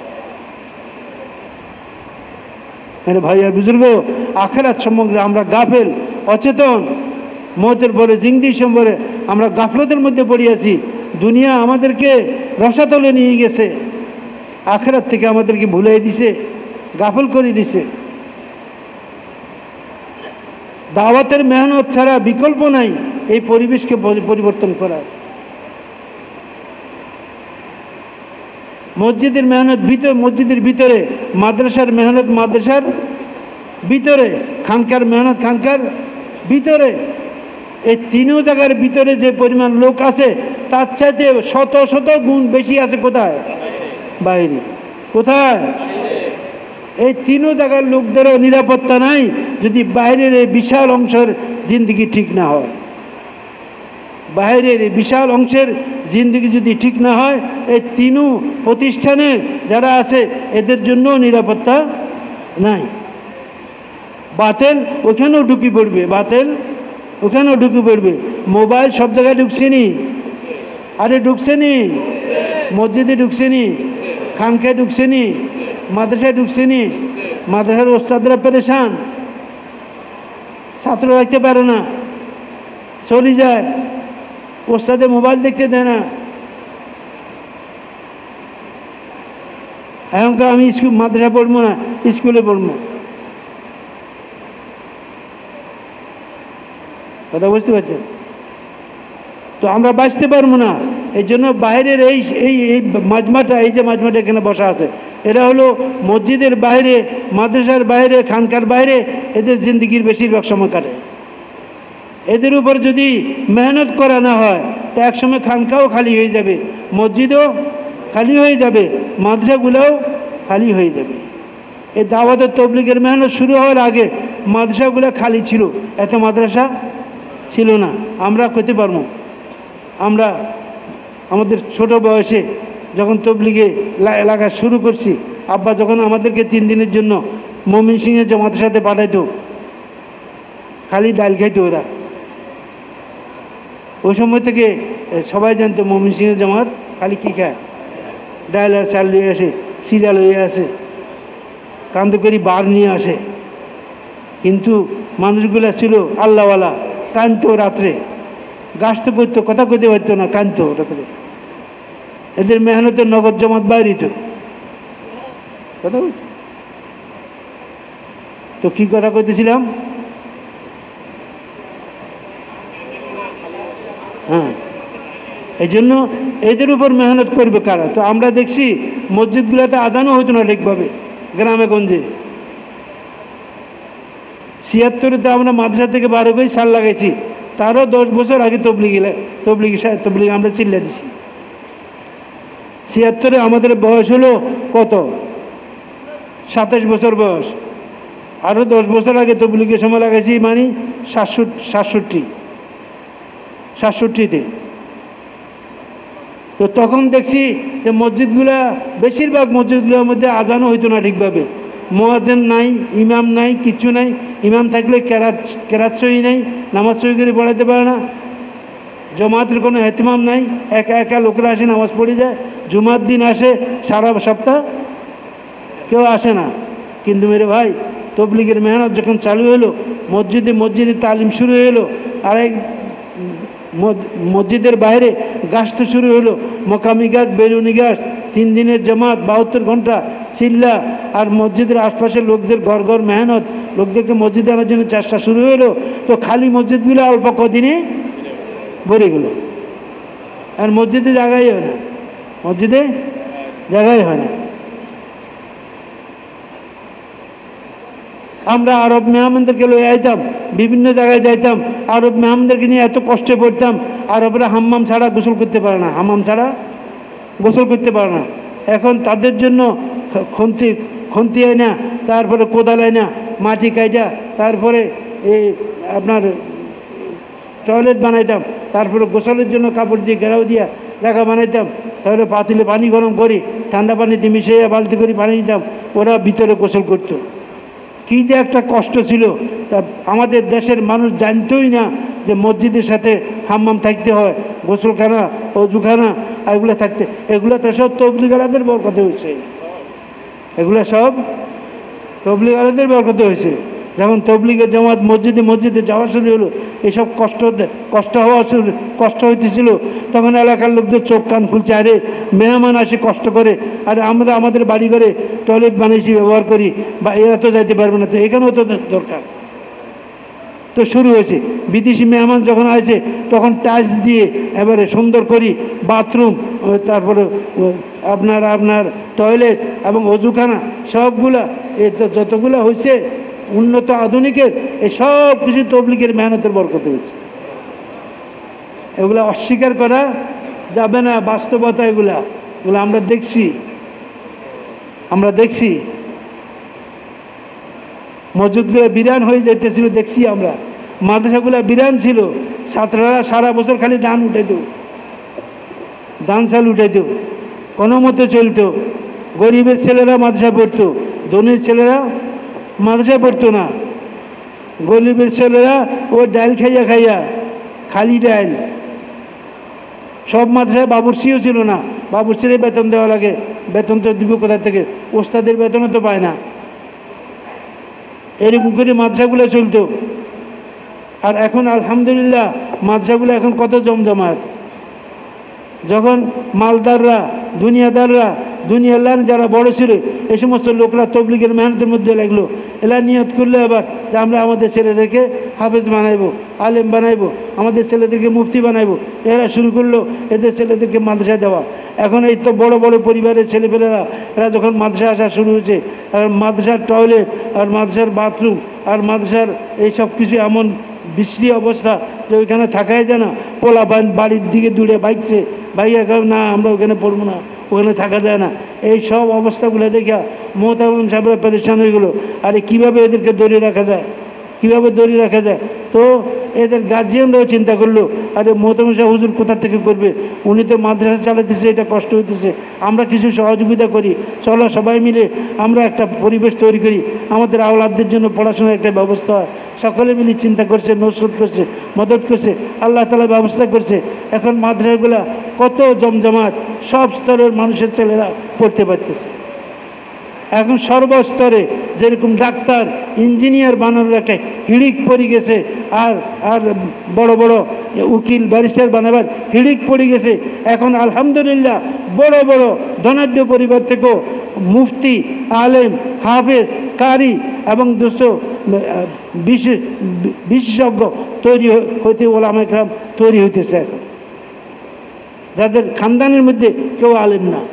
আরে ভাই আর বুজুর্গ, আখিরাত সম্বন্ধে আমরা গাফেল, অচেতন। মওতের পরে জিন্দির সম্পর্কে আমরা গাফলতের মধ্যে পড়িয়াছি। দুনিয়া আমাদেরকে রসাতলে নিয়ে গেছে, আখিরাত থেকে আমাদেরকে ভুলাই দিছে, গাফল করে দিছে। দাওয়াতের মেহনত ছাড়া বিকল্প নাই এই পরিবেশকে পরিবর্তন করার। মসজিদের মেহনত ভিতরে, মসজিদের ভিতরে, মাদ্রাসার মেহনত মাদ্রাসার ভিতরে, খানকার মেহনত খানকার ভিতরে। এই তিনও জায়গার ভিতরে যে পরিমাণ লোক আছে তার চাইতে শত শত গুণ বেশি আছে কোথায়? বাইরে। কোথায়? এই তিনও জায়গার লোকদেরও নিরাপত্তা নাই যদি বাইরের এই বিশাল অংশের জিন্দিগি ঠিক না হয়। বাইরের এই বিশাল অংশের জিন্দিগি যদি ঠিক না হয়, এই তিনও প্রতিষ্ঠানে যারা আছে এদের জন্য নিরাপত্তা নাই। বাতেল ওখানেও ঢুকি পড়বে, বাতেল ওখানেও ঢুকে পড়বে। মোবাইল সব জায়গায় ঢুকছে নি? আরে ঢুকছে নি? মসজিদে ঢুকছে নি? খানকায় ঢুকছে নি? মাদ্রাসায় ঢুকছে নি? মাদ্রাসার ওস্তাদরা পেরেশান, ছাত্র রাখতে পারে না, চলে যায়, ওস্তাদে মোবাইল দেখতে দেয় না। এখনকার আমি স্কুল মাদ্রাসা পড়বো না, স্কুলে পড়বো। কথা বুঝতে পারছেন? তো আমরা বাঁচতে পারবো না। এই জন্য বাইরের এই এই এই মাজমাটা, এই যে মাজমাটা এখানে বসা আছে, এরা হলো মসজিদের বাইরে, মাদ্রাসার বাইরে, খানকার বাইরে এদের জিন্দিগির বেশিরভাগ সময় কাটে। এদের উপর যদি মেহনত করা না হয় তা একসময় খানকাও খালি হয়ে যাবে, মসজিদও খালি হয়ে যাবে, মাদ্রাসাগুলোও খালি হয়ে যাবে। এই দাওয়াতের তবলিগের মেহনত শুরু হওয়ার আগে মাদ্রাসাগুলো খালি ছিল, এত মাদ্রাসা ছিল না। আমরা করতে পারবো। আমরা আমাদের ছোট বয়সে যখন তবলিগে লাগা শুরু করছি, আব্বা যখন আমাদেরকে তিন দিনের জন্য ময়মনসিংহের জামাতের সাথে পাঠাইতো, খালি ডাল খাইতো ওরা। ওই সময় থেকে সবাই জানতো ময়মনসিংহের জামাত খালি কী খায়, ডাল আর চাল নিয়ে আসে, সিরিয়াল হয়ে আসে, কান্দ করি বার নিয়ে আসে। কিন্তু মানুষগুলা ছিল আল্লাহওয়ালা, কানতো রাত্রে, গাছতে পড়তো, কথা কইতে পারতো না, কানতো রাত্রে। এদের মেহনতের নগদ জমাত বাইরিত। কথা বলছি তো, কি কথা কইতেছিলাম? হ্যাঁ, এই জন্য এদের উপর মেহনত করবে কারা? তো আমরা দেখছি মসজিদগুলোতে আজানও হইতো না ঠিকভাবে, গ্রামে গঞ্জে। ছিয়াত্তরে তো আমরা মাদ্রাসা থেকে বারো করে সাল লাগাইছি, তারও দশ বছর আগে তবলিগি তবলিগি তবলিগ আমরা চিল্লা দিছি। ছিয়াত্তরে আমাদের বয়স হলো কত? সাতাশ বছর বয়স। আরও দশ বছর আগে তবলিগের সময় লাগাইছি, মানে সাতষট্টি সাতষট্টি সাতষট্টিতে। তো তখন দেখছি যে মসজিদগুলা, বেশিরভাগ মসজিদগুলোর মধ্যে আজানও হইতো না ঠিকভাবে। মুয়াজ্জিন নাই, ইমাম নাই, কিচ্ছু নাই। ইমাম থাকলে কেরাত কেরাত সহি নাই, নামাজ সহি করে পড়াইতে পারে না। জমাতের কোনো এহতিমাম নাই, একা একা লোকেরা আসে নামাজ পড়ে যায়। জুমার দিন আসে, সারা সপ্তাহ কেউ আসে না। কিন্তু মেরে ভাই, তবলিগের মেহনত যখন চালু হলো, মসজিদে মসজিদে তালিম শুরু হলো, আর এক মসজিদের বাইরে গাছ তো শুরু হলো, মকামি গাছ, বেরুনি গাছ, তিন দিনের জামাত, বাহাত্তর ঘন্টা চিল্লা, আর মসজিদের আশপাশের লোকদের ঘর ঘর মেহনত, লোকদেরকে মসজিদে আনার জন্য চেষ্টা শুরু হলো। তো খালি মসজিদগুলো অল্প কদিনে ভরে গেল। আর মসজিদে জায়গাই হয় না, মসজিদে জায়গাই হয় না। আমরা আরব মেহমানদেরকে লয়ে আইতাম, বিভিন্ন জায়গায় যাইতাম, আরব মেহমানদেরকে নিয়ে এত কষ্টে পড়তাম। আরবরা হাম্মাম ছাড়া গোসল করতে পারে না, হাম্মাম ছাড়া গোসল করতে পারে না। এখন তাদের জন্য খন্তি খন্তি আয় না, তারপরে কোদাল আয় না, মাটি কাইটা, তারপরে এই আপনার টয়লেট বানাইতাম, তারপরে গোসলের জন্য কাপড় দিয়ে ঘেরাও দিয়া জায়গা বানাইতাম, তারপরে পাতিলে পানি গরম করি, ঠান্ডা পানিতে মিশিয়ে বালতি করে পানি দিতাম, ওরা ভিতরে গোসল করতো। কী যে একটা কষ্ট ছিল! তা আমাদের দেশের মানুষ জানতোই না যে মসজিদের সাথে হাম্মাম থাকতে হয়, গোসলখানা, অজুখানা, এগুলো থাকতে। এগুলো তো সব তবলিগালাদের বরকতে হয়েছে, এগুলো সব তবলিগালাদের বরকতে হয়েছে। যখন তবলিগের জামাত মসজিদে মসজিদে যাওয়া শুরু হলো, এসব কষ্ট কষ্ট হওয়া শুরু কষ্ট হইতেছিল, তখন এলাকার লোকদের চোখ কান খুলছে, আরে মেহমান আসে কষ্ট করে, আর আমরা আমাদের বাড়ি ঘরে টয়লেট বানিয়েছি, ব্যবহার করি, বা এরা তো যাইতে পারবে না, তো এখানেও তো দরকার। তো শুরু হয়েছে, বিদেশি মেহমান যখন আসে তখন টাইলস দিয়ে এবারে সুন্দর করি বাথরুম, তারপরে আপনার আপনার টয়লেট এবং অজুখানা সবগুলা, এ তো যতগুলো হয়েছে উন্নত আধুনিকের, এই সব কিছু তবলিগের মেহনতের বরকতে হচ্ছে। এগুলা অস্বীকার করা যাবে না, বাস্তবতা এগুলা এগুলো আমরা দেখছি আমরা দেখছি মসজিদগুলো বিরান হয়ে যাইতেছিল, দেখছি আমরা। মাদ্রাসাগুলো বিরান ছিল, ছাত্ররা সারা বছর খালি দান উঠাইত, দান চাল উঠাইত, কোনো মতে চলতো। গরিবের ছেলেরা মাদ্রাসা পড়তো, ধনীর ছেলেরা মাদ্রাসা পড়তো না। গরিবের ছেলেরা ও ডাল খাইয়া খাইয়া, খালি ডাল। সব মাদ্রাসায় বাবুর্চিও ছিল না, বাবুর্চিরে বেতন দেওয়া লাগে, বেতন তো দিব কোথা থেকে? ওস্তাদের বেতনও তো পায় না। এরকম করে মাদ্রাসাগুলো চলতো। আর এখন আলহামদুলিল্লাহ মাদ্রাসাগুলো এখন কত জমজমাট। যখন মালদাররা, দুনিয়াদাররা, দুনিয়ার যারা বড় ছিল, এই সমস্ত লোকরা তবলিগের মেহনতের মধ্যে লাগলো, এরা নিয়ত করলো এবার যে আমরা আমাদের ছেলেদেরকে হাফেজ বানাইবো, আলেম বানাইবো, আমাদের ছেলেদেরকে মুফতি বানাইবো। এরা শুরু করলো এদের ছেলেদেরকে মাদ্রাসা দেওয়া। এখন এই তো বড় বড় পরিবারের ছেলেপেলেরা, এরা যখন মাদ্রাসা আসা শুরু হয়েছে, আর মাদ্রাসার টয়লেট আর মাদ্রাসার বাথরুম আর মাদ্রাসার এই সব কিছু এমন বিশ্রী অবস্থা যে ওইখানে থাকাই যায় না। পোলা বাড়ির দিকে দূরে বাইকছে, ভাইয়া কেউ না আমরা ওখানে পড়বো না, ওখানে থাকা যায় না। এই সব অবস্থাগুলো দেখা মোহতারাম সাহেবরা পরেশান হয়ে গেলো, আরে কীভাবে এদেরকে ধরে রাখা যায়, কীভাবে ধরে রাখা যায়। তো এদের গার্জিয়ানরাও চিন্তা করলো, আরে মোহতামিম সাহেব হুজুর কোথা থেকে করবে, উনি তো মাদ্রাসা চালাতেছে, এটা কষ্ট হইতেছে, আমরা কিছু সহযোগিতা করি, চলো সবাই মিলে আমরা একটা পরিবেশ তৈরি করি, আমাদের আওলাদদের জন্য পড়াশোনার একটা ব্যবস্থা হয়। সকলে মিলে চিন্তা করছে, নসরত করছে, মদত করছে, আল্লাহ তাআলা ব্যবস্থা করছে। এখন মাদ্রাসাগুলা কত জমজমাট, সব স্তরের মানুষের ছেলেরা পড়তে পারতেছে। এখন সর্বস্তরে যেরকম ডাক্তার ইঞ্জিনিয়ার বানানোর একটা হিড়িক পড়ে গেছে, আর আর বড় বড় উকিল ব্যারিস্টার বানাবার হিড়িক পড়ে গেছে। এখন আলহামদুলিল্লাহ বড় বড় ধনাঢ্য পরিবার থেকেও মুফতি, আলেম, হাফেজ, কারি এবং দোস্ত বিশেষ বিশেষজ্ঞ তৈরি হইতে ওলামা কেরাম তৈরি হইতেছে এখন, যাদের খানদানের মধ্যে কেউ আলেম না।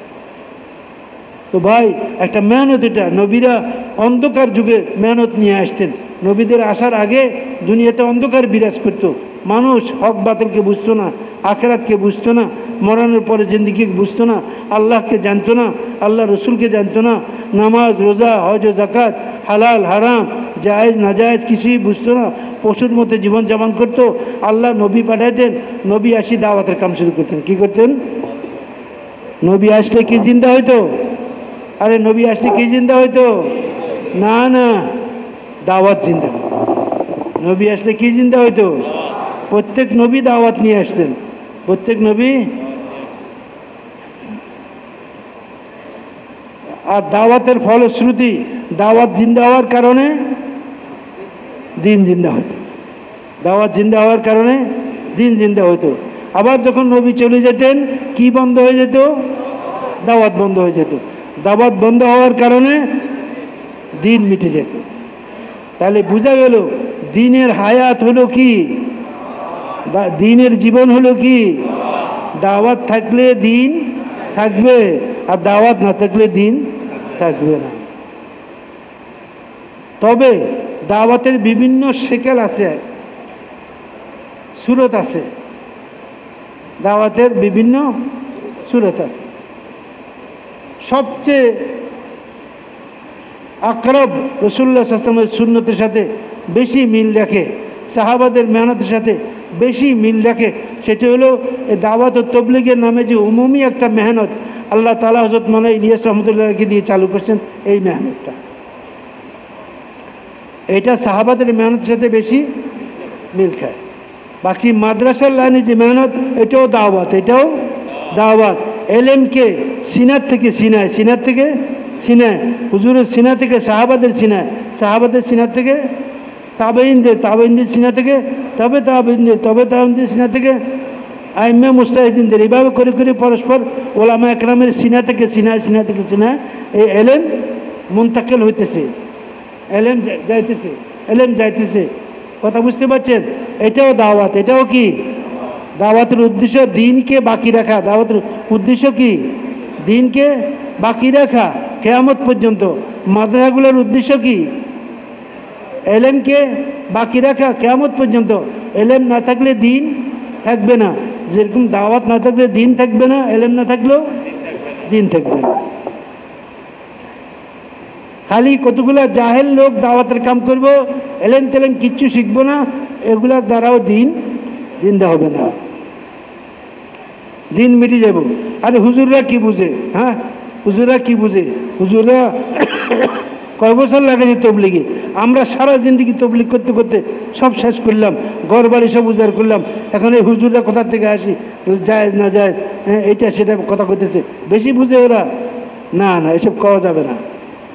তো ভাই একটা মেহনত, এটা নবীরা অন্ধকার যুগে মেহনত নিয়ে আসতেন। নবীদের আসার আগে দুনিয়াতে অন্ধকার বিরাজ করতো, মানুষ হক বাতিলকে বুঝতো না, আখেরাতকে বুঝতো না, মরণের পরে জিন্দিগি বুঝতো না, আল্লাহকে জানতো না, আল্লাহ রসুলকে জানতো না, নামাজ, রোজা, হজ, জাকাত, হালাল হারাম, জায়েজ নাজায়েজ কিছুই বুঝতো না, পশুর মতো জীবনযাপন করতো। আল্লাহ নবী পাঠাইতেন, নবী আসি দাওয়াতের কাম শুরু করতেন। কি করতেন? নবী আসলে কি জিন্দা হইতো? আরে নবী আসলে কি জিন্দা হইতো? না না, দাওয়াত জিন্দা। নবী আসলে কি জিন্দা হইতো? প্রত্যেক নবী দাওয়াত নিয়ে আসতেন, প্রত্যেক নবী। আর দাওয়াতের ফলশ্রুতি, দাওয়াত জিন্দা হওয়ার কারণে দিন জিন্দা হতো, দাওয়াত জিন্দা হওয়ার কারণে দিন জিন্দা হতো। আবার যখন নবী চলে যেতেন কি বন্ধ হয়ে যেত? দাওয়াত বন্ধ হয়ে যেত। দাওয়াত বন্ধ হওয়ার কারণে দিন মিটে যেত। তাহলে বোঝা গেল দিনের হায়াত হলো কি, দিনের জীবন হলো কি? দাওয়াত থাকলে দিন থাকবে, আর দাওয়াত না থাকলে দিন থাকবে না। তবে দাওয়াতের বিভিন্ন শেকেল আছে, সুরত আছে, দাওয়াতের বিভিন্ন সুরত আছে। সবচেয়ে আকরব রাসূলুল্লাহ সাল্লাল্লাহু আলাইহি ওয়াসাল্লামের সুন্নতের সাথে বেশি মিল রাখে, সাহাবাদের মেহনতের সাথে বেশি মিল রাখে, সেটা হলো দাওয়াত ও তবলিগের নামে যে উমুমি একটা মেহনত আল্লাহ তাআলা হযরত মাওলানা ইলিয়াস রহমতুল্লাহকে দিয়ে চালু করছেন। এই মেহনতটা, এটা সাহাবাদের মেহনতের সাথে বেশি মিল খায়। বাকি মাদ্রাসার লাইনে যে মেহনত, এটাও দাওয়াত, এটাও দাওয়াত। এলেমকে সিনার থেকে সিনায়, সিনার থেকে সিনায়, হুজুরের সিনা থেকে সাহাবাদের সিনায়, সাহাবাদের সিনা থেকে তাবেঈনদের, তাবেঈনদের সিনা থেকে তবে তাবেঈনদের, তবে তাবেঈনদের সিনা থেকে আইম্মে মুজতাহিদিনদের, এইভাবে করে করে পরস্পর ওলামা একরামের সিনা থেকে সিনায়, সিনা থেকে সিনায় এই এলেম মুনতাকিল হইতেছে, এলেম যাইতেছে, এলেম যাইতেছে। কথা বুঝতে পারছেন? এটাও দাওয়াত। এটাও কি দাওয়াতের উদ্দেশ্য? দিনকে বাকি রাখা। দাওয়াতের উদ্দেশ্য কি? দিনকে বাকি রাখা কিয়ামত পর্যন্ত। মাদ্রাসাগুলোর উদ্দেশ্য কি? এলেমকে বাকি রাখা কিয়ামত পর্যন্ত। এলেম না থাকলে দিন থাকবে না, যেরকম দাওয়াত না থাকলে দিন থাকবে না, এলেম না থাকলেও দিন থাকবে না। খালি কতগুলা জাহেল লোক দাওয়াতের কাম করবো, এলেম তেলেম কিচ্ছু শিখবো না, এগুলার দ্বারাও দিন জিন্দা হবে না, দিন মিটে যাব। আরে হুজুররা কি বুঝে? হ্যাঁ, হুজুররা কি বুঝে? হুজুররা কয় বছর লাগেছে তবলিগে? আমরা সারা জিন্দিগি তবলিগ করতে করতে সব শেষ করলাম, ঘর বাড়ি সব উজাড় করলাম। এখন এই হুজুররা কোথা থেকে আসি, যায় না যায়, হ্যাঁ এইটা সেটা কথা কইতেছে, বেশি বুঝে ওরা? না না, এসব কওয়া যাবে না।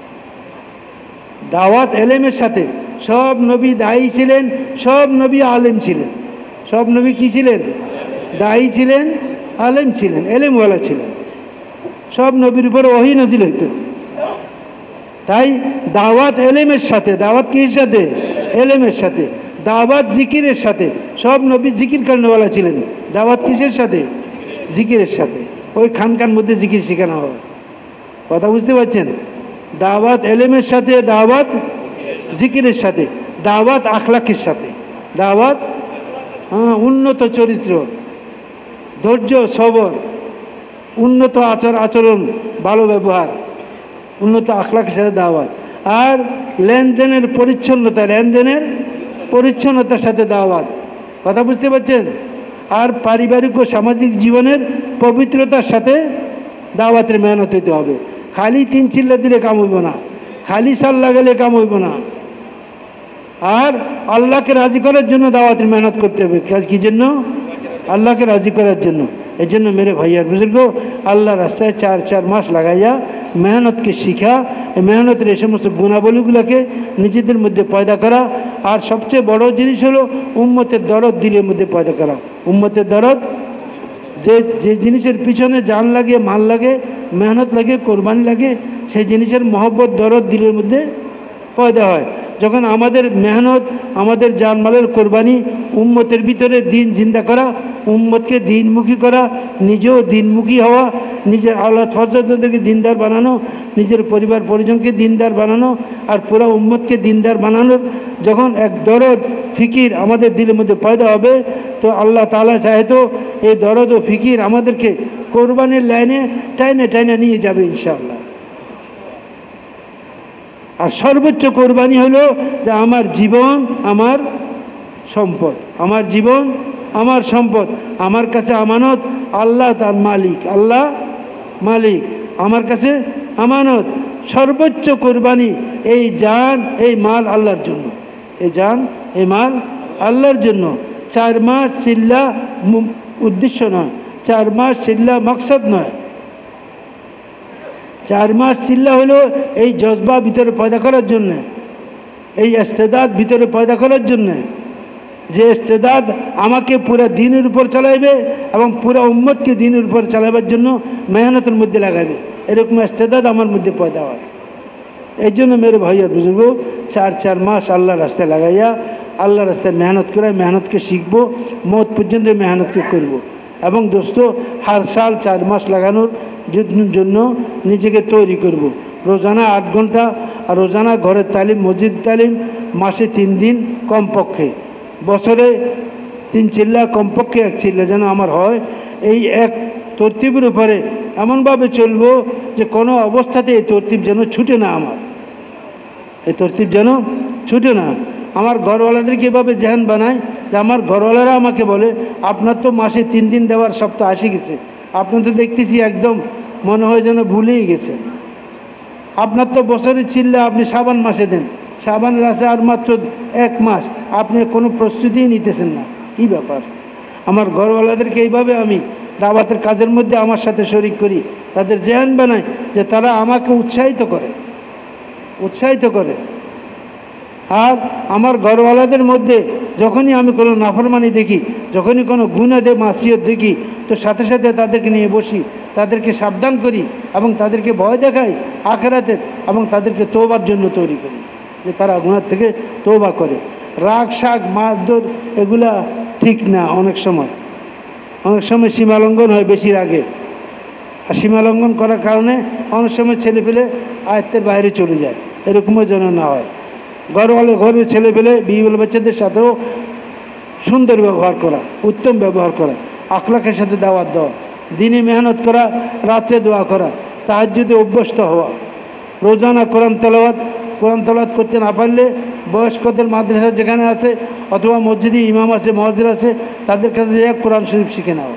দাওয়াত এলেমের সাথে। সব নবী দায়ী ছিলেন, সব নবী আলেম ছিলেন। সব নবী কি ছিলেন? দায়ী ছিলেন, আলেম ছিলেন, এলেমওয়ালা ছিলেন। সব নবীর উপরে ওহী নাজিল হইত। তাই দাওয়াত এলেমের সাথে। দাওয়াত কিসের সাথে? এলেমের সাথে। দাওয়াত জিকিরের সাথে। সব নবী জিকির করেনওয়ালা ছিলেন। দাওয়াত কিসের সাথে? জিকিরের সাথে। ওই খানকার মধ্যে জিকির শেখানো হবে। কথা বুঝতে পারছেন? দাওয়াত এলেমের সাথে, দাওয়াত জিকিরের সাথে, দাওয়াত আখলাকের সাথে। দাওয়াত হ্যাঁ উন্নত চরিত্র, ধৈর্য, সবর, উন্নত আচার আচরণ, ভালো ব্যবহার, উন্নত আখলাকের সাথে দাওয়াত। আর লেনদেনের পরিচ্ছন্নতা, লেনদেনের পরিচ্ছন্নতার সাথে দাওয়াত। কথা বুঝতে পারছেন? আর পারিবারিক ও সামাজিক জীবনের পবিত্রতার সাথে দাওয়াতের মেহনত হইতে হবে। খালি তিন চিল্লা দিলে কাম হইব না, খালি সাল লাগালে কাম হইব না। আর আল্লাহকে রাজি করার জন্য দাওয়াতের মেহনত করতে হবে। কী জন্য? আল্লাহকে রাজি করার জন্য। এই জন্য মেরে ভাইয়ার বুজুর্গ, আল্লাহ রাস্তায় চার চার মাস লাগাইয়া মেহনতকে শিখা, এই মেহনতের এই সমস্ত গুণাবলীগুলোকে নিজেদের মধ্যে পয়দা করা। আর সবচেয়ে বড় জিনিস হলো উম্মতের দরদ দিলের মধ্যে পয়দা করা। উম্মতের দরদ, যে যে জিনিসের পিছনে জান লাগে, মাল লাগে, মেহনত লাগে, কোরবানি লাগে, সেই জিনিসের মহব্বত দরদ দিলের মধ্যে পয়দা হয়। যখন আমাদের মেহনত, আমাদের জানমালের কোরবানি উম্মতের ভিতরে দিন জিন্দা করা, উম্মতকে দিনমুখী করা, নিজেও দিনমুখী হওয়া, নিজের আওলাদ ফরজদেরকে দিনদার বানানো, নিজের পরিবার পরিজনকে দিনদার বানানো, আর পুরো উম্মতকে দিনদার বানানোর যখন এক দরদ ফিকির আমাদের দিলের মধ্যে পয়দা হবে, তো আল্লাহ তাআলা চাইতো এই দরদ ও ফিকির আমাদেরকে কোরবানির লাইনে টাইনে টাইনে নিয়ে যাবে ইনশাআল্লাহ। আর সর্বোচ্চ কোরবানি হলো যে আমার জীবন আমার সম্পদ, আমার জীবন আমার সম্পদ, আমার কাছে আমানত, আল্লাহ তার মালিক, আল্লাহ মালিক, আমার কাছে আমানত। সর্বোচ্চ কোরবানি এই জান, এই মাল আল্লাহর জন্য, এই জান, এই মাল আল্লাহর জন্য। চার মাস চিল্লা উদ্দেশ্য নয়, চার মাস চিল্লা মকসদ নয়। চার মাস চিল্লা হলো এই জজবা ভিতরে পয়দা করার জন্যে, এই ইস্তেদাদ ভিতরে পয়দা করার জন্যে, যে ইস্তেদাদ আমাকে পুরো দিনের উপর চালাইবে এবং পুরো উম্মতকে দিনের উপর চালাবার জন্য মেহনতের মধ্যে লাগাবে, এরকম ইস্তেদাদ আমার মধ্যে পয়দা হয়। এই জন্য মেরে ভাইয়া বুঝবো, চার চার মাস আল্লাহ রাস্তায় লাগাইয়া আল্লাহ রাস্তায় মেহনত করে, মেহনতকে শিখবো, মত পর্যন্ত মেহনতকে করব। এবং দোস্ত, হার সাল চার মাস লাগানোর জন্য নিজেকে তৈরি করব। রোজানা আট ঘন্টা, আর রোজানা ঘরের তালিম, মসজিদ তালিম, মাসে তিন দিন কমপক্ষে, বছরে তিন চিল্লা, কমপক্ষে এক চিল্লা যেন আমার হয়। এই এক তরতিবের উপরে এমনভাবে চলবো যে কোনো অবস্থাতে এই তরতিব যেন ছুটে না, আমার এই তরতিব যেন ছুটে না। আমার ঘরওয়ালাদেরকে এভাবে জেহান বানায় যে আমার ঘরওয়ালারা আমাকে বলে, আপনার তো মাসে তিন দিন দেওয়ার সপ্তাহ আসে গেছে, আপনার তো দেখতেছি একদম মনে হয় যেন ভুলেই গেছে। আপনার তো বছরের চিল্লা আপনি শ্রাবণ মাসে দেন, শ্রাবণের আছে আর মাত্র এক মাস, আপনি কোনো প্রস্তুতিই নিতেছেন না, কী ব্যাপার? আমার ঘরওয়ালাদেরকে এইভাবে আমি দাওয়াতের কাজের মধ্যে আমার সাথে শরিক করি, তাদের জেহান বানাই যে তারা আমাকে উৎসাহিত করে, উৎসাহিত করে। আর আমার ঘরওয়ালাদের মধ্যে যখনই আমি কোনো নাফরমানি দেখি, যখনই কোনো গুনাহ দে মাসিয়ত দেখি, তো সাথে সাথে তাদেরকে নিয়ে বসি, তাদেরকে সাবধান করি এবং তাদেরকে ভয় দেখাই আখিরাতের, এবং তাদেরকে তওবার জন্য তৈরি করি যে তারা গুনাহ থেকে তওবা করে। রাগ শাক মারধর এগুলা ঠিক না। অনেক সময় অনেক সময় সীমালঙ্ঘন হয় বেশি রাগে, আর সীমালঙ্ঘন করার কারণে অনেক সময় ছেলে পেলে আয়ত্তের বাইরে চলে যায়, এরকমও যেন না হয়। ঘরওয়ালে ঘরের ছেলে পেলে বিয়েল বাচ্চাদের সাথেও সুন্দর ব্যবহার করা, উত্তম ব্যবহার করা, আখলাকের সাথে দাওয়াত দেওয়া, দিনে মেহনত করা, রাত্রে দোয়া করা, তাহাজ্জুদে অভ্যস্ত হওয়া, রোজানা কোরআন তেলাওয়াত, কোরআন তেলাওয়াত করতে না পারলে বয়স্কদের মাদ্রাসা যেখানে আছে অথবা মসজিদে ইমাম আছে, মুয়াজ্জিন আছে, তাদের কাছে এক কোরআন শরীফ শিখে নেওয়া।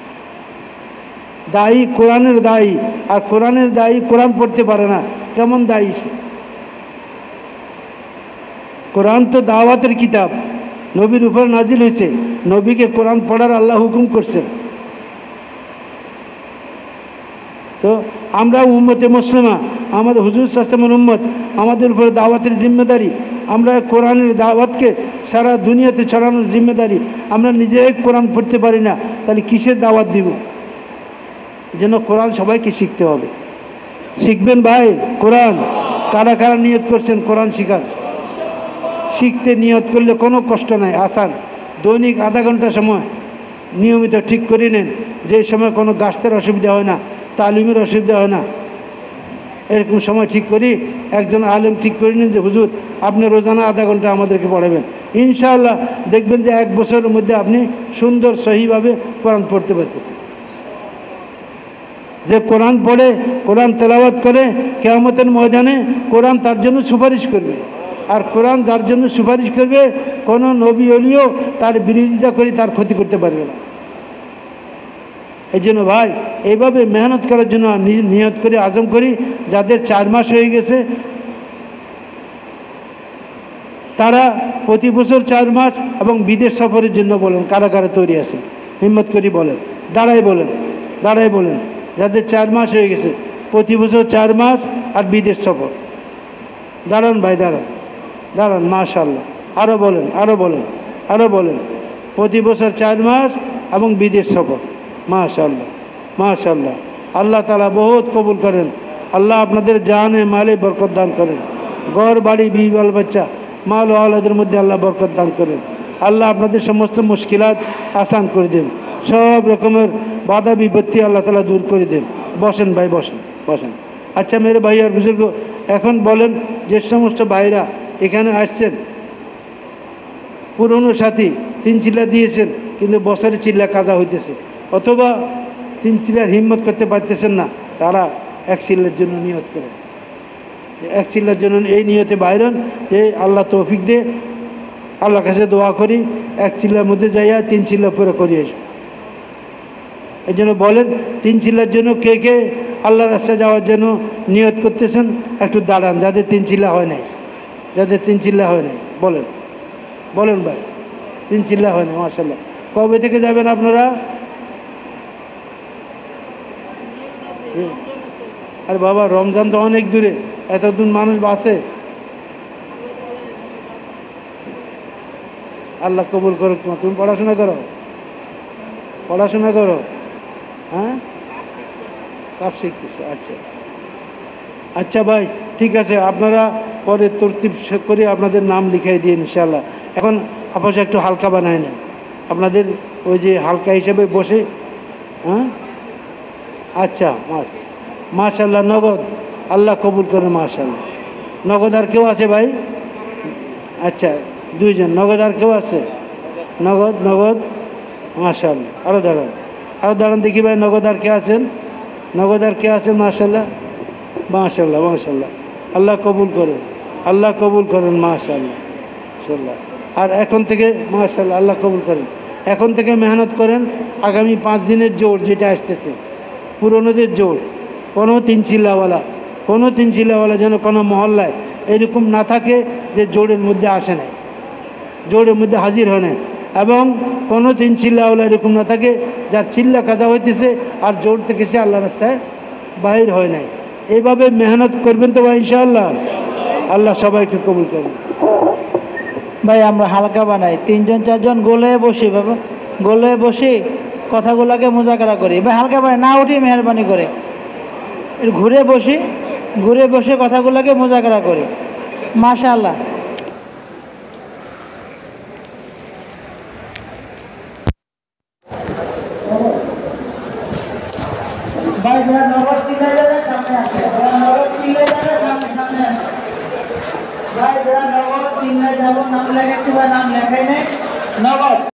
দায়ী কোরআনের দায়ী, আর কোরআনের দায়ী কোরআন পড়তে পারে না, কেমন দায়ী সে? কোরআন তো দাওয়াতের কিতাব, নবীর উপর নাজিল হয়েছে, নবীকে কোরআন পড়ার আল্লাহ হুকুম করছেন। তো আমরা উম্মতে মুসলিমা, আমাদের হুজুর সাল্লাল্লাহু আলাইহি ওয়াসাল্লামের উম্মত, আমাদের উপরে দাওয়াতের জিম্মেদারি, আমরা কোরআনের দাওয়াতকে সারা দুনিয়াতে ছড়ানোর জিম্মেদারি। আমরা নিজেই কোরআন পড়তে পারি না, তাহলে কিসের দাওয়াত দিব? যেন কোরআন সবাইকে শিখতে হবে। শিখবেন ভাই কোরআন? কারা কারা নিয়ত করছেন কোরআন শিখার? শিখতে নিয়ত করলে কোনো কষ্ট নাই, আসান। দৈনিক আধা ঘন্টা সময় নিয়মিত ঠিক করে নেন, যে সময় কোনো গাছের অসুবিধা হয় না, তালিমের অসুবিধা হয় না, এরকম সময় ঠিক করি। একজন আলেম ঠিক করে নেন যে হুজুর আপনি রোজানা আধা ঘন্টা আমাদেরকে পড়াবেন, ইনশাআল্লাহ দেখবেন যে এক বছরের মধ্যে আপনি সুন্দর সহিভাবে কোরআন পড়তে পারতেছেন। যে কোরআন পড়ে, কোরআন তেলাওয়াত করে, কিয়ামতের ময়দানে কোরআন তার জন্য সুপারিশ করবে। আর কোরআন যার জন্য সুপারিশ করবে, কোনো নবী ওলিও তার বিরোধিতা করে তার ক্ষতি করতে পারবে না। এই জন্য ভাই এইভাবে মেহনত করার জন্য নিয়ত করে আজম করি। যাদের চার মাস হয়ে গেছে তারা প্রতি বছর চার মাস এবং বিদেশ সফরের জন্য বলেন কারা কারা তৈরি আছে, হিম্মত করি বলেন, দাঁড়াই বলেন, দাঁড়াই বলেন। যাদের চার মাস হয়ে গেছে প্রতি বছর চার মাস আর বিদেশ সফর, দাঁড়ান ভাই, দাঁড়ান, দাঁড়ান, মাশাআল্লাহ। আরও বলেন, আরও বলেন, আরও বলেন। প্রতি বছর চার মাস এবং বিদেশ সফর, মাশাআল্লাহ, মাশাআল্লাহ। আল্লাহ তাআলা বহুত কবুল করেন। আল্লাহ আপনাদের জানে মালে বরকত দান করেন। ঘর বাড়ি বিবি বাল বাচ্চা মাল ও আওলাদের মধ্যে আল্লাহ বরকত দান করেন। আল্লাহ আপনাদের সমস্ত মুশকিলাত আসান করে দেন। সব রকমের বাধা বিপত্তি আল্লাহ তাআলা দূর করে দেন। বসেন ভাই, বসেন, বসেন। আচ্ছা মেরে ভাই আর বুজুর্গ, এখন বলেন যে সমস্ত ভাইরা এখানে আসছেন, পুরনো সাথী তিন চিল্লা দিয়েছেন কিন্তু বছরের চিল্লা কাজা হইতেছে, অথবা তিন চিল্লার হিম্মত করতে পারতেছেন না, তারা এক চিল্লার জন্য নিয়ত করেন। এক চিল্লার জন্য এই নিয়তে বাইরন যে আল্লাহ তৌফিক দে, আল্লাহর কাছে দোয়া করি এক চিল্লার মধ্যে যাইয়া তিন চিল্লা পুরো করিয়ে এসো। এই জন্য বলেন তিন চিল্লার জন্য কে কে আল্লাহর রাস্তায় যাওয়ার জন্য নিয়ত করতেছেন, একটু দাঁড়ান। যাদের তিন চিল্লা হয় নাই, যাদের তিন চিল্লা হয় নাই বলেন, বলেন ভাই, তিন চিল্লা হয় না, মাশাআল্লাহ। কবে থেকে যাবেন আপনারা? আরে বাবা, রমজান তো অনেক দূরে, এতদিন মানুষ বাসে। আল্লাহ কবুল করো। তোমার তুমি পড়াশোনা করো, পড়াশোনা করো, হ্যাঁ, কাজ শিখতেছো। আচ্ছা আচ্ছা ভাই, ঠিক আছে। আপনারা পরে তরতিব করে আপনাদের নাম লিখাই দিয়ে ইনশাআল্লাহ। এখন আপস একটু হালকা বানায় না আপনাদের ওই যে হালকা হিসেবে বসে, হ্যাঁ। আচ্ছা, মাশাআল্লাহ, নগদ আল্লাহ কবুল করে, মাশাআল্লাহ। নগদ আর কেউ আছে ভাই? আচ্ছা, দুইজন। নগদ আর কেউ আছে? নগদ, নগদ, মাশাআল্লাহ। আরও দাঁড়ান, আরও দাঁড়ান দেখি ভাই, নগদ আর কে আছেন? নগদ আর কে আছেন? মাশাআল্লাহ, মাশাআল্লাহ, মাশাআল্লাহ। আল্লাহ কবুল করেন, আল্লাহ কবুল করেন, মাশাআল্লাহ, মাশাআল্লাহ। আর এখন থেকে মাশাআল্লাহ, আল্লাহ কবুল করেন। এখন থেকে মেহনত করেন। আগামী পাঁচ দিনের জোর যেটা আসতেছে, পুরনোদের জোর, কোনো তিন চিল্লাওয়ালা, কোনো তিন চিল্লাওয়ালা যেন কোনো মহল্লায় এরকম না থাকে যে জোরের মধ্যে আসে নাই, জোরের মধ্যে হাজির হয় না, এবং কোনো তিন চিল্লাওয়ালা এরকম না থাকে যার চিল্লা কাজা হইতেছে আর জোর থেকে সে আল্লাহ রাস্তায় বাহির হয় নাই। এইভাবে মেহনত করবেন তো ভাই ইনশাআল্লাহ। আল্লাহ সবাইকে কবুল করবেন।
ভাই আমরা হালকা বানাই, তিনজন চারজন গোলে বসি, বাবা গোলে বসি, কথাগুলোকে মোজাকারা করি। ভাই হালকা বানাই, না উঠি মেহরবানি করে, ঘুরে বসি, ঘুরে বসে কথাগুলোকে মোজাকারা করি। মাশাআল্লাহ। ভাই যারা নগদ চিল্লাই যাবে সামনে আসে, যারা নগদ চিল্লাই যাবে সামনে সামনে আসে। ভাই যারা নগদ চিল্লাই যাবো, নাম লেখাচ্ছি বা নাম লেখাই নেই, নগদ।